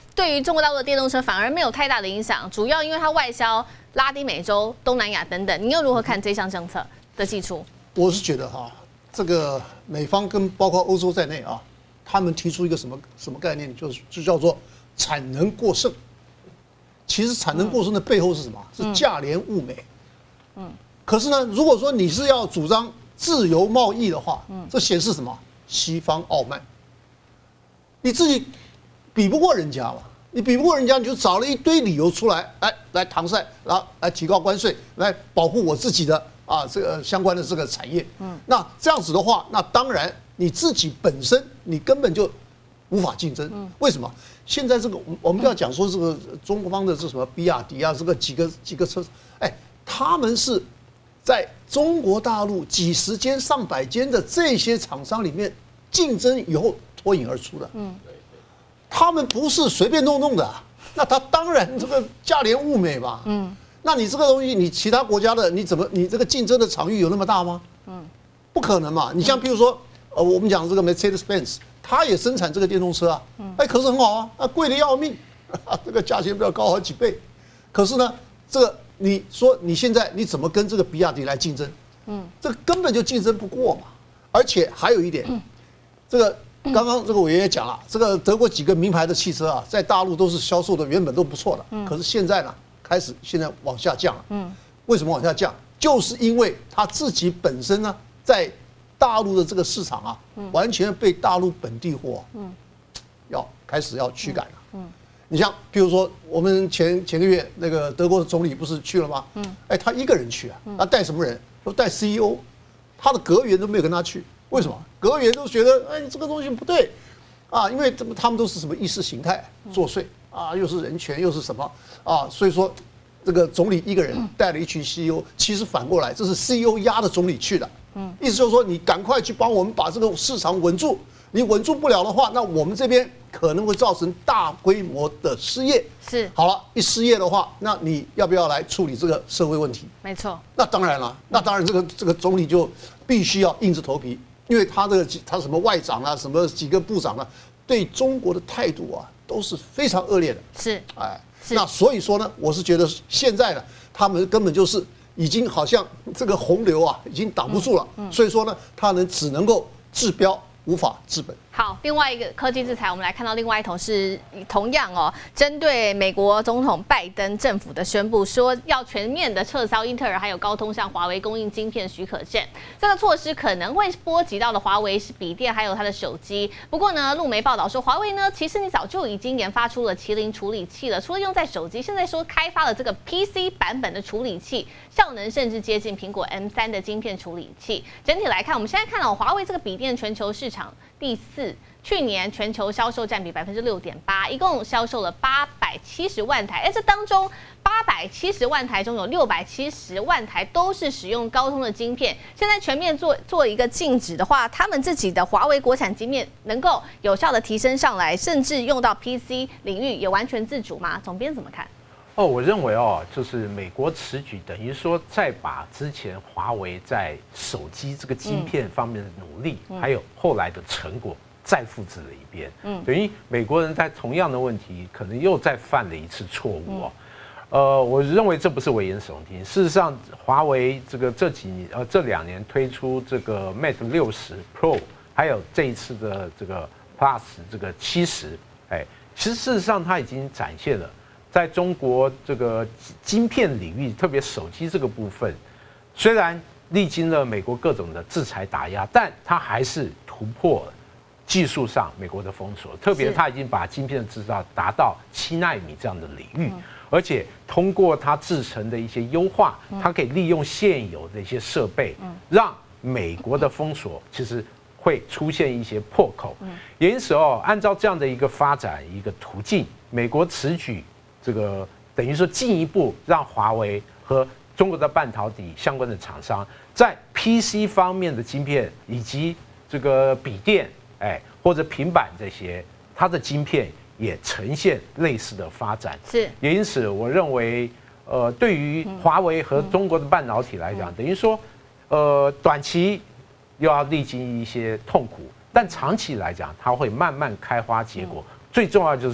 Speaker 2: 对于中国大陆的电动车反而没有太大的影响，主要因为它外销拉丁美洲、东南亚等等。你又如何看这项政策的祭出？
Speaker 8: 我是觉得哈，这个美方跟包括欧洲在内啊，他们提出一个什么什么概念，就是就叫做产能过剩。其实产能过剩的背后是什么？是价廉物美。嗯。可是呢，如果说你是要主张自由贸易的话，这显示什么？西方傲慢。你自己比不过人家嘛，你比不过人家，你就找了一堆理由出来，来来搪塞，然后来提高关税，来保护我自己的啊这个相关的这个产业。嗯。那这样子的话，那当然你自己本身你根本就无法竞争。为什么？现在这个我们要讲说这个中国方的这什么比亚迪啊，这个几个几个车，哎，他们是在中国大陆几十间上百间的这些厂商里面竞争以后脱颖而出的。嗯，他们不是随便弄弄的，那他当然这个价廉物美嘛。嗯，那你这个东西，你其他国家的你怎么你这个竞争的场域有那么大吗？嗯，不可能嘛。你像比如说呃，我们讲这个 Mercedes-Benz。它也生产这个电动车啊，哎，可是很好啊，啊，贵的要命，这个价钱比较高好几倍。可是呢，这个你说你现在你怎么跟这个比亚迪来竞争？嗯，这个根本就竞争不过嘛。而且还有一点，这个刚刚这个委员也讲了，这个德国几个名牌的汽车啊，在大陆都是销售的原本都不错的，可是现在呢，开始现在往下降了。嗯，为什么往下降？就是因为它自己本身呢，在大陆的这个市场啊，完全被大陆本地货，嗯，要开始要驱赶了。嗯，你像比如说，我们前前个月那个德国的总理不是去了吗？嗯，哎，他一个人去啊，他带什么人？都带 C E O， 他的阁员都没有跟他去，为什么？阁员都觉得，哎，你这个东西不对，啊，因为这么他们都是什么意识形态作祟啊，又是人权又是什么啊，所以说。这个总理一个人带了一群 C E O， 其实反过来，这是 C E O 压着总理去的。嗯，意思就是说，你赶快去帮我们把这个市场稳住。你稳住不了的话，那我们这边可能会造成大规模的失业。
Speaker 2: 是，
Speaker 8: 好了，一失业的话，那你要不要来处理这个社会问题？
Speaker 2: 没错。
Speaker 8: 那当然了，那当然这个这个总理就必须要硬着头皮，因为他这个他什么外长啊，什么几个部长啊，对中国的态度啊都是非常恶劣的。
Speaker 2: 是，
Speaker 8: 哎。那所以说呢，我是觉得现在呢，他们根本就是已经好像这个洪流啊，已经挡不住了。所以说呢，他们只能够治标，无法治本。
Speaker 2: 好，另外一个科技制裁，我们来看到另外一头是同样哦，针对美国总统拜登政府的宣布，说要全面的撤销英特尔还有高通向华为供应晶片许可证。这个措施可能会波及到的华为笔电还有它的手机。不过呢，路媒报道说，华为呢，其实你早就已经研发出了麒麟处理器了，除了用在手机，现在说开发了这个 P C 版本的处理器，效能甚至接近苹果 M 三 的晶片处理器。整体来看，我们现在看到华为这个笔电全球市场第四。去年全球销售占比百分之六点八，一共销售了八百七十万台。而这当中八百七十万台中有六百七十万台都是使用高通的晶片。现在全面做做一个禁止的话，他们自己的华为国产晶片能够有效的提升上来，甚至用到 P C 领域也完全自主吗？总编怎么看？
Speaker 9: 哦，我认为哦，就是美国此举等于说再把之前华为在手机这个晶片方面的努力，嗯、还有后来的成果。再复制了一遍，嗯，等于美国人在同样的问题，可能又再犯了一次错误哦。呃，我认为这不是危言耸听。事实上，华为这个这几年呃这两年推出这个 Mate 六十 Pro， 还有这一次的这个 Plus 这个七十，哎，其实事实上它已经展现了在中国这个晶片领域，特别手机这个部分，虽然历经了美国各种的制裁打压，但它还是突破了。技术上，美国的封锁，特别它已经把晶片的制造达到七纳米这样的领域，嗯、而且通过它制程的一些优化，嗯、它可以利用现有的一些设备，嗯、让美国的封锁其实会出现一些破口。嗯、也因此哦，按照这样的一个发展一个途径，美国此举这个等于说进一步让华为和中国的半导体相关的厂商在 P C 方面的晶片以及这个笔电。哎，或者平板这些，它的晶片也呈现类似的发展。
Speaker 2: 是，
Speaker 9: 也因此，我认为，呃，对于华为和中国的半导体来讲，等于说，呃，短期又要历经一些痛苦，但长期来讲，它会慢慢开花结果。最重要就是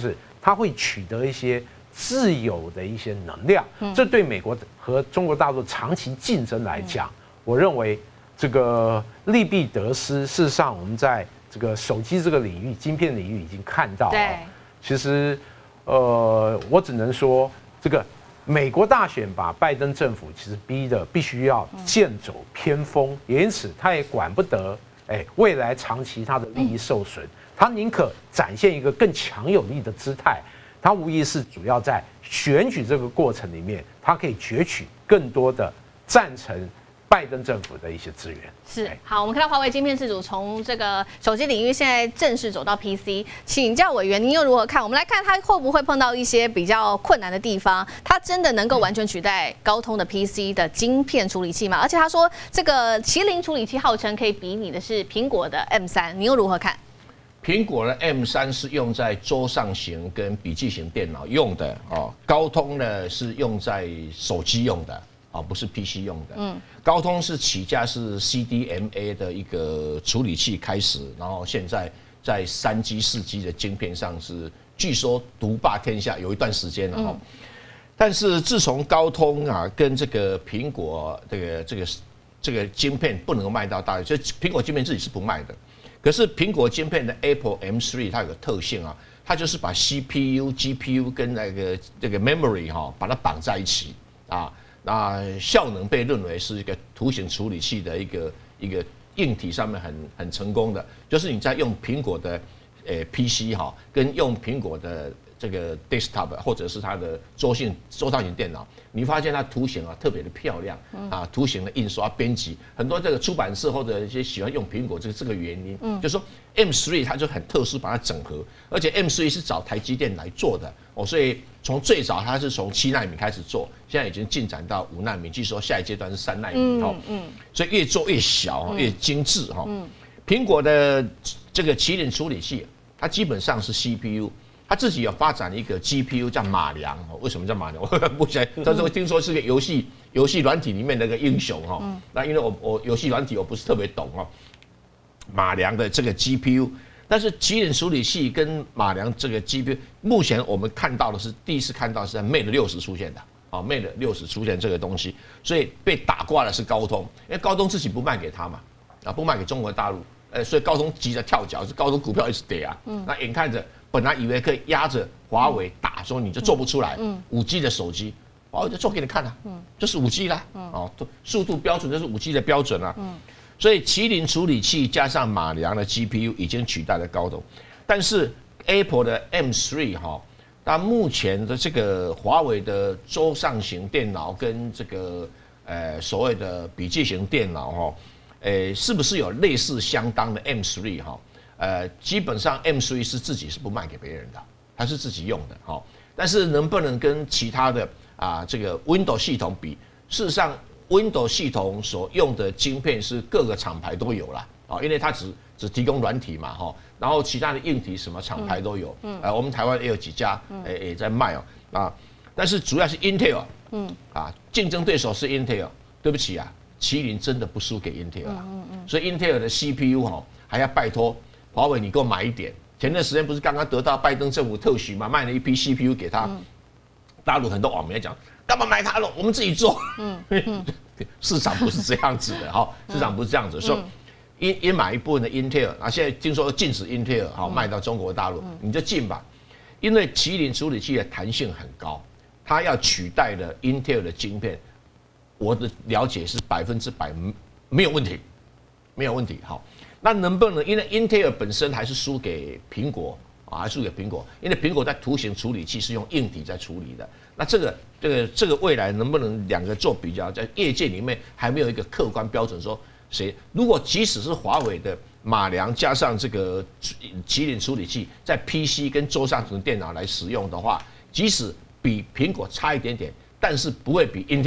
Speaker 9: 它会取得一些自有的一些能量，这对美国和中国大陆长期竞争来讲，我认为这个利弊得失。事实上，我们在这个手机这个领域、晶片领域已经看到了。其实，呃，我只能说，这个美国大选把拜登政府其实逼得必须要剑走偏锋，也因此他也管不得，哎，未来长期他的利益受损，他宁可展现一个更强有力的姿态。他无疑是主要在选举这个过程里面，他可以攫取更多的赞成拜登政府的一些资源。
Speaker 2: 是好，我们看到华为晶片自主从这个手机领域现在正式走到 P C， 请教委员您又如何看？我们来看它会不会碰到一些比较困难的地方？它真的能够完全取代高通的 P C 的晶片处理器吗？而且他说这个麒麟处理器号称可以比拟的是苹果的 M 三， 你又如何看？
Speaker 1: 苹果的 M 三是用在桌上型跟笔记型电脑用的哦，高通呢是用在手机用的啊，不是 P C 用的。嗯，高通是起家是 C D M A 的一个处理器开始，然后现在在三 G、四 G 的晶片上是据说独霸天下，有一段时间了哈。但是自从高通啊跟这个苹果这个这个这个晶片不能卖到大陆，所以苹果晶片自己是不卖的。可是苹果晶片的 Apple M 三 它有个特性啊，它就是把 C P U、G P U 跟那个这个 memory 哈、啊，把它绑在一起啊，那效能被认为是一个图形处理器的一个一个硬体上面很很成功的，就是你在用苹果的呃 P C 哈、啊，跟用苹果的这个 desktop 或者是它的桌性桌上型电脑，你发现它图形啊特别的漂亮啊，图形的印刷编辑，很多这个出版社或者一些喜欢用苹果这个这个原因，嗯，就是说 M 三 它就很特殊，把它整合，而且 M 三 是找台积电来做的哦，所以从最早它是从七纳米开始做，现在已经进展到五纳米，据说下一阶段是三纳米哦，嗯，所以越做越小，越精致哈。嗯，苹果的这个麒麟处理器，它基本上是 C P U。他自己有发展一个 G P U 叫马良，为什么叫马良？我不晓得，但是我听说是个游戏游戏软体里面的一个英雄哈。那因为我我游戏软体我不是特别懂哦。马良的这个 G P U， 但是麒麟处理器跟马良这个 G P U， 目前我们看到的是第一次看到是在 Mate 六十出现的啊 ，Mate 六十出现这个东西，所以被打挂的是高通，因为高通自己不卖给他嘛，啊不卖给中国大陆，呃所以高通急着跳脚，是高通股票一直跌啊，那眼看着。本来以为可以压着华为打，说你就做不出来，五 G 的手机，华为就做给你看了，这是五 G 啦，哦，速度标准就是五 G 的标准啦，所以麒麟处理器加上马良的 G P U 已经取代了高通，但是 Apple 的 M 三 哈，它目前的这个华为的桌上型电脑跟这个呃所谓的笔记型电脑哈，呃是不是有类似相当的 M 三 哈？呃，基本上 M 三 是自己是不卖给别人的，它是自己用的，哈。但是能不能跟其他的啊这个 Windows 系统比？事实上 ，Windows 系统所用的晶片是各个厂牌都有啦，啊，因为它只只提供软体嘛，哈。然后其他的硬体什么厂牌都有，嗯，呃，我们台湾也有几家，诶、也在卖哦，啊，但是主要是 Intel， 嗯，啊，竞争对手是 Intel， 对不起啊，麒麟真的不输给 Intel 啊，嗯嗯，所以 Intel 的 C P U 哈还要拜托。华为，你给我买一点。前段时间不是刚刚得到拜登政府特许嘛，卖了一批 C P U 给他。嗯、大陆很多网民讲，干嘛买它了？我们自己做。嗯嗯、市场不是这样子的哈，市场不是这样子。说也也买一部分的 Intel， 啊，现在听说禁止 Intel 好卖到中国大陆，你就进吧。因为麒麟处理器的弹性很高，它要取代的 Intel 的晶片，我的了解是百分之百没有问题，没有问题。好。那能不能？因为 Intel 本身还是输给苹果啊，还输给苹果，因为苹果在图形处理器是用硬体在处理的。那这个这个这个未来能不能两个做比较？在业界里面还没有一个客观标准说谁。如果即使是华为的马良加上这个麒麟处理器，在 P C 跟桌上型电脑来使用的话，即使比苹果差一点点，但是不会比 Intel 差。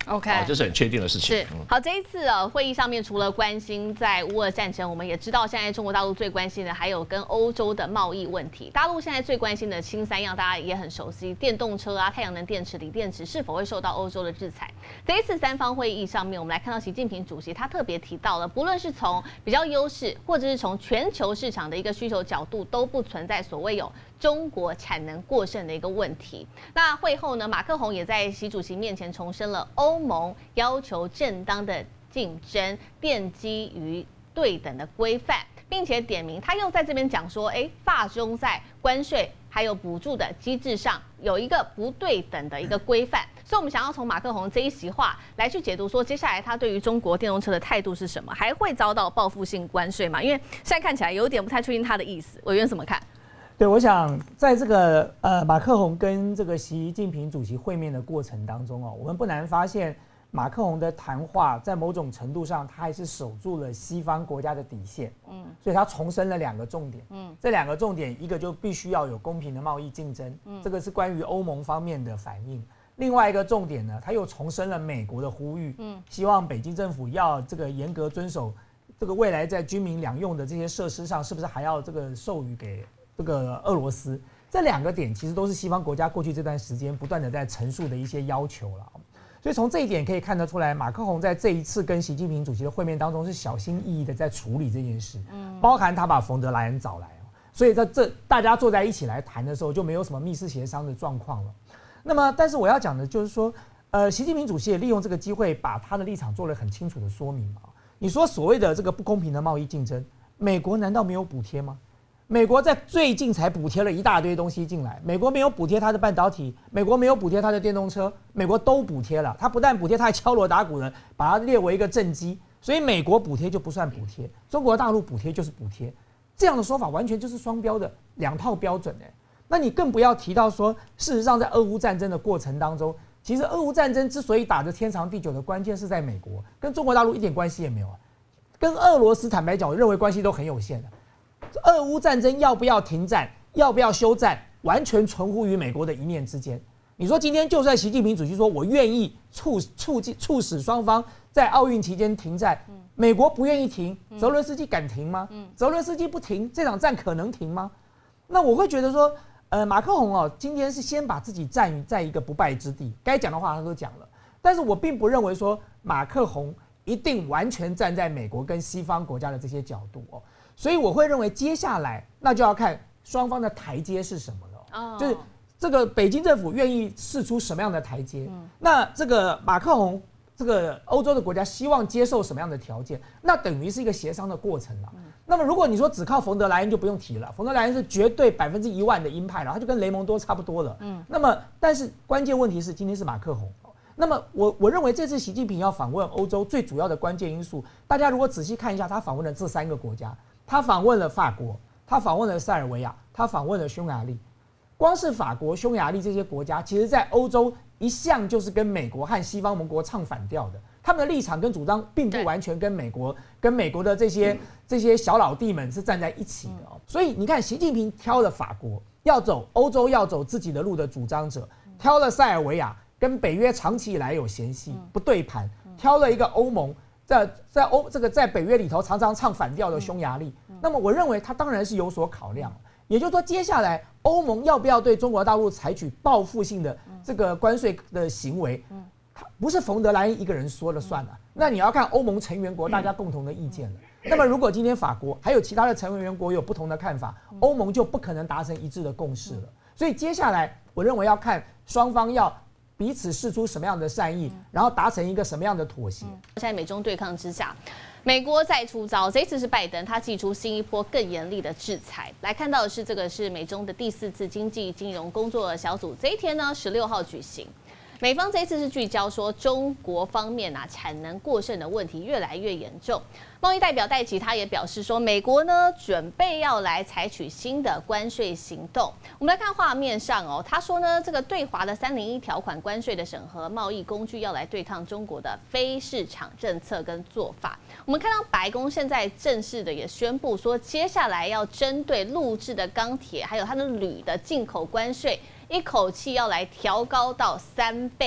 Speaker 2: OK，、
Speaker 1: 啊，这是很确定的事情。
Speaker 2: 是好，这一次啊会议上面，除了关心在乌俄战争，我们也知道现在中国大陆最关心的还有跟欧洲的贸易问题。大陆现在最关心的新三样，大家也很熟悉，电动车啊、太阳能电池、锂电池是否会受到欧洲的制裁。这一次三方会议上面，我们来看到习近平主席他特别提到了，不论是从比较优势，或者是从全球市场的一个需求角度，都不存在所谓有中国产能过剩的一个问题。那会后呢，马克宏也在习主席面前重申了欧盟要求正当的竞争，奠基于对等的规范，并且点名他又在这边讲说，哎，法中在关税还有补助的机制上有一个不对等的一个规范。所以我们想要从马克宏这一席话来去解读说，接下来他对于中国电动车的态度是什么？还会遭到报复性关税吗？因为现在看起来有点不太确定他的意思，委员怎么看？
Speaker 5: 对，我想在这个呃马克宏跟这个习近平主席会面的过程当中哦，我们不难发现，马克宏的谈话在某种程度上，他还是守住了西方国家的底线。嗯，所以他重申了两个重点。嗯，这两个重点，一个就必须要有公平的贸易竞争。嗯，这个是关于欧盟方面的反应。另外一个重点呢，他又重申了美国的呼吁。嗯，希望北京政府要这个严格遵守这个未来在军民两用的这些设施上，是不是还要这个授予给这个俄罗斯？这两个点其实都是西方国家过去这段时间不断的在陈述的一些要求了。所以从这一点可以看得出来，马克宏在这一次跟习近平主席的会面当中是小心翼翼的在处理这件事，嗯，包含他把冯德莱恩找来，所以在这大家坐在一起来谈的时候，就没有什么密室协商的状况了。那么，但是我要讲的就是说，呃，习近平主席也利用这个机会，把他的立场做了很清楚的说明。你说所谓的这个不公平的贸易竞争，美国难道没有补贴吗？美国在最近才补贴了一大堆东西进来，美国没有补贴它的半导体，美国没有补贴它的电动车，美国都补贴了。它不但补贴，它还敲锣打鼓的把它列为一个政绩。所以美国补贴就不算补贴，中国大陆补贴就是补贴。这样的说法完全就是双标的两套标准哎。那你更不要提到说，事实上在俄乌战争的过程当中，其实俄乌战争之所以打得天长地久的关键是在美国，跟中国大陆一点关系也没有啊。跟俄罗斯坦白讲，我认为关系都很有限的。俄乌战争要不要停战，要不要休战，完全存乎于美国的一念之间。你说今天就算习近平主席说我愿意促促进促使双方在奥运期间停战，美国不愿意停，泽伦斯基敢停吗？泽伦斯基不停，这场战可能停吗？那我会觉得说，呃，马克宏哦，今天是先把自己站于在一个不败之地，该讲的话他都讲了，但是我并不认为说马克宏一定完全站在美国跟西方国家的这些角度哦。所以我会认为，接下来那就要看双方的台阶是什么了。哦，就是这个北京政府愿意释出什么样的台阶，嗯，那这个马克宏这个欧洲的国家希望接受什么样的条件，那等于是一个协商的过程了。嗯，那么如果你说只靠冯德莱恩就不用提了，冯德莱恩是绝对百分之一万的鹰派了，他就跟雷蒙多差不多了。嗯，那么但是关键问题是今天是马克宏。那么我我认为这次习近平要访问欧洲最主要的关键因素，大家如果仔细看一下，他访问了这三个国家。他访问了法国，他访问了塞尔维亚，他访问了匈牙利。光是法国、匈牙利这些国家，其实在欧洲一向就是跟美国和西方盟国唱反调的，他们的立场跟主张并不完全跟美国、跟美国的这些这些小老弟们是站在一起的哦。所以你看，习近平挑了法国，要走欧洲要走自己的路的主张者，挑了塞尔维亚，跟北约长期以来有嫌隙，不对盘，挑了一个欧盟。在在欧这个在北约里头常常唱反调的匈牙利，那么我认为他当然是有所考量，也就是说，接下来欧盟要不要对中国大陆采取报复性的这个关税的行为，不是冯德莱恩一个人说了算了，那你要看欧盟成员国大家共同的意见了。那么如果今天法国还有其他的成员国有不同的看法，欧盟就不可能达成一致的共识了。所以接下来我认为要看双方要彼此释出什么样的善意，然后达成一个什么样的妥协。
Speaker 2: 现在美中对抗之下，美国再出招，这一次是拜登，他祭出新一波更严厉的制裁。来看到的是，这个是美中的第四次经济金融工作小组，这一天呢，十六号举行。美方这一次是聚焦说，中国方面啊产能过剩的问题越来越严重。贸易代表戴琪他也表示说，美国呢准备要来采取新的关税行动。我们来看画面上哦，他说呢，这个对华的三零一条款关税的审核贸易工具要来对抗中国的非市场政策跟做法。我们看到白宫现在正式的也宣布说，接下来要针对陆制的钢铁还有它的铝的进口关税，一口气要来调高到三倍。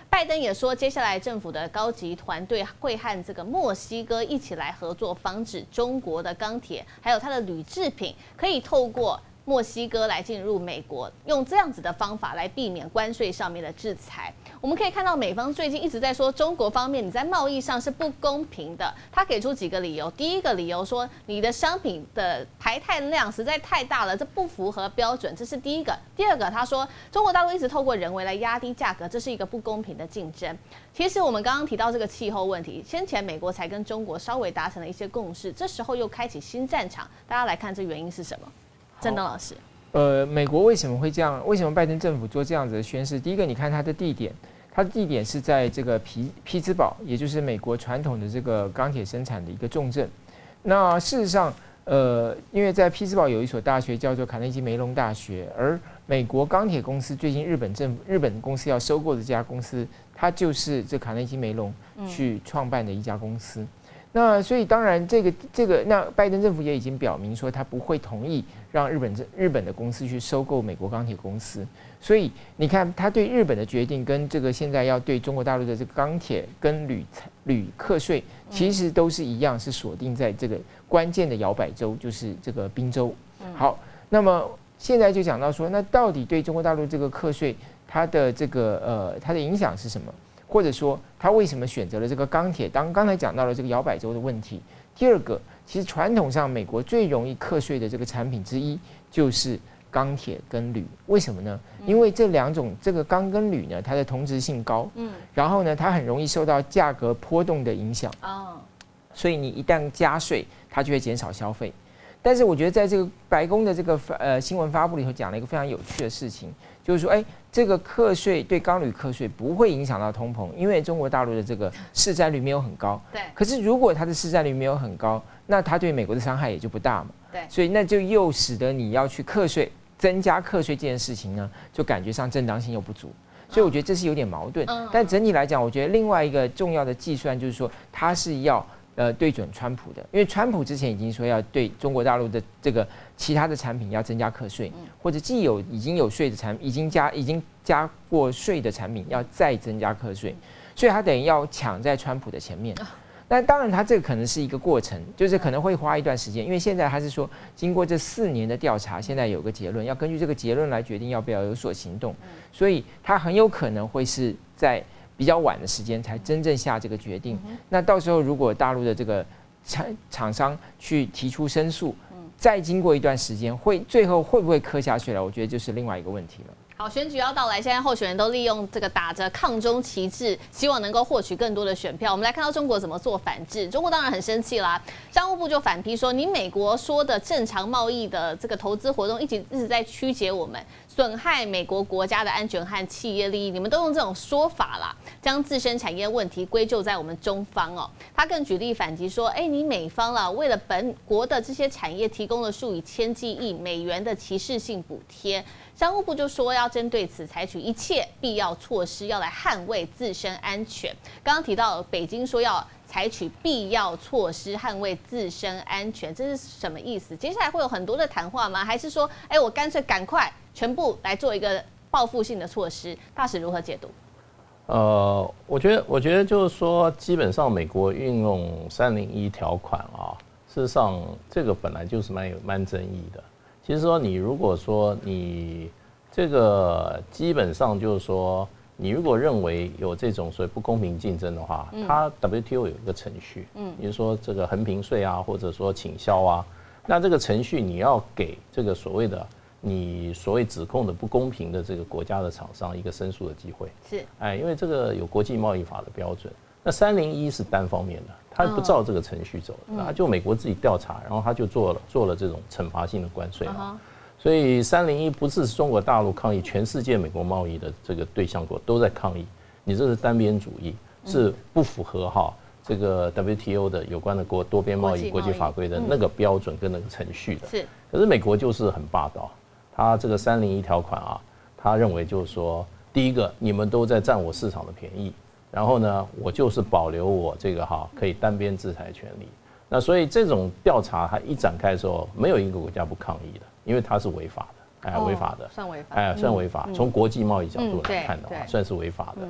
Speaker 2: 拜登也说，接下来政府的高级团队会和这个墨西哥一起来合作，防止中国的钢铁还有它的铝制品可以透过墨西哥来进入美国，用这样子的方法来避免关税上面的制裁。我们可以看到，美方最近一直在说中国方面你在贸易上是不公平的。他给出几个理由，第一个理由说你的商品的排碳量实在太大了，这不符合标准，这是第一个。第二个，他说中国大陆一直透过人为来压低价格，这是一个不公平的竞争。其实我们刚刚提到这个气候问题，先前美国才跟中国稍微达成了一些共识，这时候又开启新战场，大家来看这原因是什么？郑东老师，
Speaker 10: 呃，美国为什么会这样？为什么拜登政府做这样子的宣示？第一个，你看它的地点，它的地点是在这个匹匹兹堡，也就是美国传统的这个钢铁生产的一个重镇。那事实上，呃，因为在匹兹堡有一所大学叫做卡内基梅隆大学，而美国钢铁公司最近日本政府日本公司要收购的这家公司，它就是这卡内基梅隆去创办的一家公司。那所以当然，这个这个，那拜登政府也已经表明说，他不会同意让日本日本的公司去收购美国钢铁公司。所以你看，他对日本的决定跟这个现在要对中国大陆的这个钢铁跟铝铝课税，其实都是一样，是锁定在这个关键的摇摆州，就是这个宾州。好，那么现在就讲到说，那到底对中国大陆这个课税，它的这个呃它的影响是什么？或者说他为什么选择了这个钢铁？当刚才讲到了这个摇摆州的问题。第二个，其实传统上美国最容易课税的这个产品之一就是钢铁跟铝。为什么呢？因为这两种这个钢跟铝呢，它的同质性高，嗯，然后呢，它很容易受到价格波动的影响哦，所以你一旦加税，它就会减少消费。但是我觉得在这个白宫的这个呃新闻发布里头讲了一个非常有趣的事情，就是说，哎，这个课税对钢铝课税不会影响到通膨，因为中国大陆的这个市占率没有很高。对。可是如果它的市占率没有很高，那它对美国的伤害也就不大嘛。对。所以那就又使得你要去课税、增加课税这件事情呢，就感觉上正当性又不足。所以我觉得这是有点矛盾。嗯。但整体来讲，我觉得另外一个重要的计算就是说，它是要。呃，对准川普的，因为川普之前已经说要对中国大陆的这个其他的产品要增加课税，或者既有已经有税的产品，已经加已经加过税的产品要再增加课税，所以他等于要抢在川普的前面。那当然，他这个可能是一个过程，就是可能会花一段时间，因为现在他是说，经过这四年的调查，现在有个结论，要根据这个结论来决定要不要有所行动，所以他很有可能会是在。比较晚的时间才真正下这个决定，嗯、那到时候如果大陆的这个厂厂商去提出申诉，嗯、再经过一段时间，会最后会不会磕下去了？我觉得就是另外一个问题了。
Speaker 2: 好，选举要到来，现在候选人都利用这个打着抗中旗帜，希望能够获取更多的选票。我们来看到中国怎么做反制，中国当然很生气啦，商务部就反批说，你美国说的正常贸易的这个投资活动，一直一直在曲解我们。损害美国国家的安全和企业利益，你们都用这种说法啦，将自身产业问题归咎在我们中方哦。他更举例反击说，哎，你美方啦，为了本国的这些产业提供了数以千计亿美元的歧视性补贴，商务部就说要针对此采取一切必要措施，要来捍卫自身安全。刚刚提到北京说要采取必要措施捍卫自身安全，这是什么意思？接下来会有很多的谈话吗？还是说，哎，我干脆赶快全部来做一个报复性的措施？大使如何解读？
Speaker 11: 呃，我觉得，我觉得就是说，基本上美国运用三零一条款啊，事实上这个本来就是蛮有蛮争议的。其实说你如果说你这个基本上就是说。你如果认为有这种所谓不公平竞争的话，嗯、它 W T O 有一个程序，嗯，比如说这个横平税啊，或者说倾销啊，那这个程序你要给这个所谓的你所谓指控的不公平的这个国家的厂商一个申诉的机会，是，哎，因为这个有国际贸易法的标准，那三零一是单方面的，他不照这个程序走，那、嗯、就美国自己调查，然后他就做了做了这种惩罚性的关税嘛。Uh-huh. 所以三零一不是中国大陆抗议，全世界美国贸易的这个对象国都在抗议。你这是单边主义，是不符合哈这个 W T O 的有关的国多边贸易国际法规的那个标准跟那个程序的。是。可是美国就是很霸道，他这个三零一条款啊，他认为就是说，第一个你们都在占我市场的便宜，然后呢，我就是保留我这个哈可以单边制裁权利。那所以这种调查它一展开的时候，没有一个国家不抗议的，因为它是违法的，哎，违法的，
Speaker 2: 算违法，
Speaker 11: 哎，算违法。从国际贸易角度来看的话，算是违法的。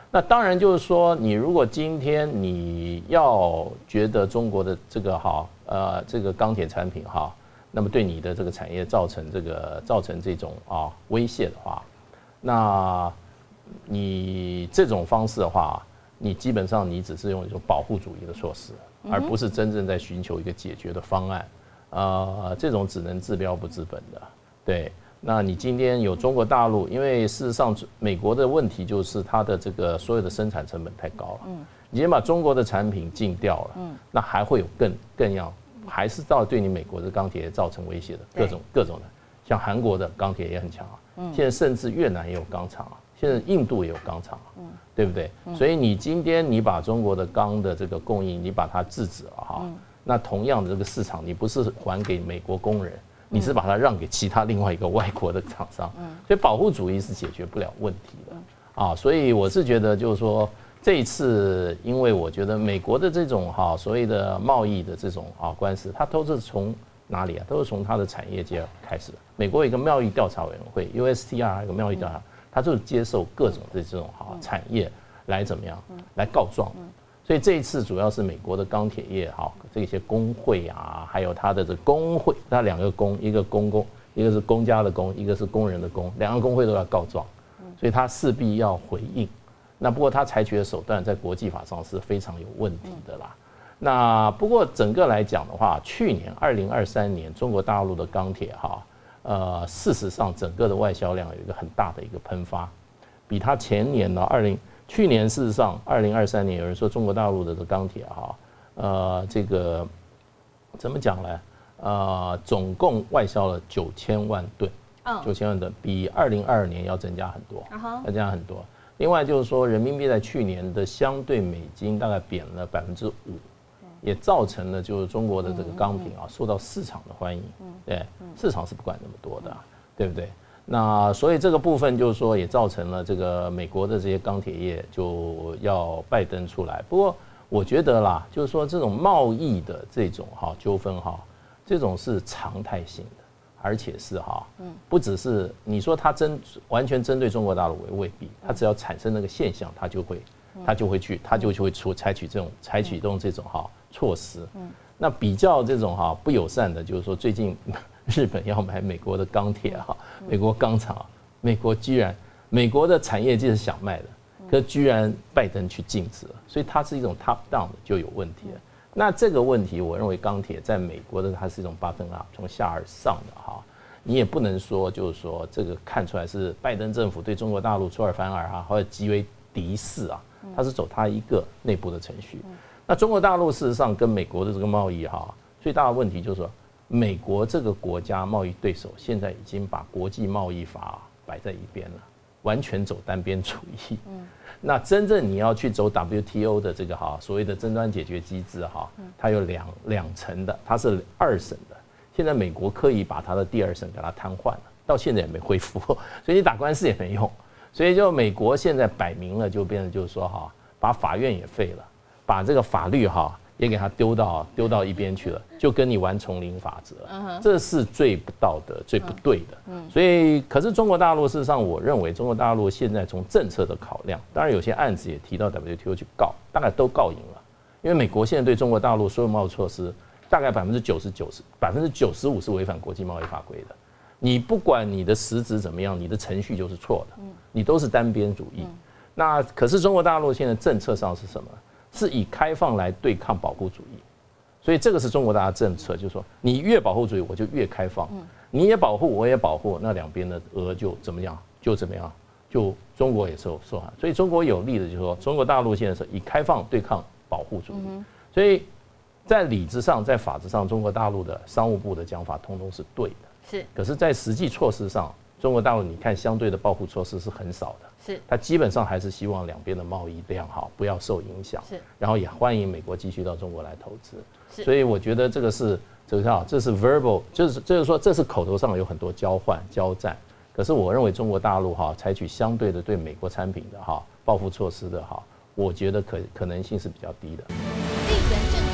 Speaker 11: 那当然就是说，你如果今天你要觉得中国的这个哈呃这个钢铁产品哈，那么对你的这个产业造成这个造成这种啊威胁的话，那你这种方式的话，你基本上你只是用一种保护主义的措施，而不是真正在寻求一个解决的方案。呃，这种只能治标不治本的，对。那你今天有中国大陆，因为事实上美国的问题就是它的这个所有的生产成本太高了，嗯，你先把中国的产品禁掉了，嗯，那还会有更更要，还是到对你美国的钢铁业造成威胁的各种各种的，像韩国的钢铁也很强啊，嗯，现在甚至越南也有钢厂啊，现在印度也有钢厂啊，嗯，对不对？所以你今天你把中国的钢的这个供应你把它制止了哈，那同样的这个市场你不是还给美国工人。你是把它让给其他另外一个外国的厂商，所以保护主义是解决不了问题的啊。所以我是觉得，就是说这一次，因为我觉得美国的这种哈所谓的贸易的这种啊官司，它都是从哪里啊？都是从它的产业界开始的。美国有一个贸易调查委员会 U S T R 有个贸易调查，它就是接受各种的这种哈产业来怎么样来告状。所以这一次主要是美国的钢铁业哈，这些工会啊，还有它的这工会，它两个工，一个公工，一个是公家的工，一个是工人的工，两个工会都要告状，所以它势必要回应。那不过它采取的手段在国际法上是非常有问题的啦。那不过整个来讲的话，去年二零二三年中国大陆的钢铁哈，呃，事实上整个的外销量有一个很大的一个喷发，比它前年呢二零。去年事实上，二零二三年有人说中国大陆的这钢铁哈，呃，这个怎么讲呢？呃，总共外销了九千万吨，九千万吨，比二零二二年要增加很多，要增加很多。另外就是说，人民币在去年的相对美金大概贬了百分之五，也造成了就是中国的这个钢品啊受到市场的欢迎，对，市场是不管那么多的，对不对？那所以这个部分就是说，也造成了这个美国的这些钢铁业就要拜登出来。不过我觉得啦，就是说这种贸易的这种哈纠纷哈，这种是常态性的，而且是哈，不只是你说它针完全针对中国大陆也未必，它只要产生那个现象，它就会它就会去它就会出采取这种采取动这种哈措施。那比较这种哈不友善的，就是说最近。日本要买美国的钢铁哈，美国钢厂，美国居然美国的产业界是想卖的，可居然拜登去禁止了，所以它是一种 top down 的就有问题了。那这个问题，我认为钢铁在美国的它是一种 bottom up 从下而上的哈，你也不能说就是说这个看出来是拜登政府对中国大陆出尔反尔啊，或者极为敌视啊，它是走它一个内部的程序。那中国大陆事实上跟美国的这个贸易哈，最大的问题就是说。美国这个国家贸易对手现在已经把国际贸易法摆在一边了，完全走单边主义。嗯，那真正你要去走 W T O 的这个哈所谓的争端解决机制哈，它有两两层的，它是二审的。现在美国刻意把它的第二审给它瘫痪了，到现在也没恢复，所以你打官司也没用。所以就美国现在摆明了就变成就是说哈，把法院也废了，把这个法律哈。也给他丢到丢到一边去了，就跟你玩丛林法则，这是最不道德、最不对的。所以，可是中国大陆事实上，我认为中国大陆现在从政策的考量，当然有些案子也提到 W T O 去告，大概都告赢了。因为美国现在对中国大陆所有贸易措施，大概百分之九十九十百分之九十五是违反国际贸易法规的。你不管你的实质怎么样，你的程序就是错的，你都是单边主义。那可是中国大陆现在政策上是什么？是以开放来对抗保护主义，所以这个是中国大的政策，就是说你越保护主义，我就越开放，你也保护，我也保护，那两边的额就怎么样，就怎么样，就中国也受受害。所以中国有利的就是说，中国大陆现在是以开放对抗保护主义，所以在理智上，在法治上，中国大陆的商务部的讲法通通是对的，是。可是，在实际措施上，中国大陆你看相对的保护措施是很少的。是，他基本上还是希望两边的贸易良好，不要受影响。是，然后也欢迎美国继续到中国来投资。是，所以我觉得这个是这个这是 verbal， 就是就是说这是口头上有很多交换交战。可是我认为中国大陆哈采取相对的对美国产品的哈报复措施的哈，我觉得可可能性是比较低的。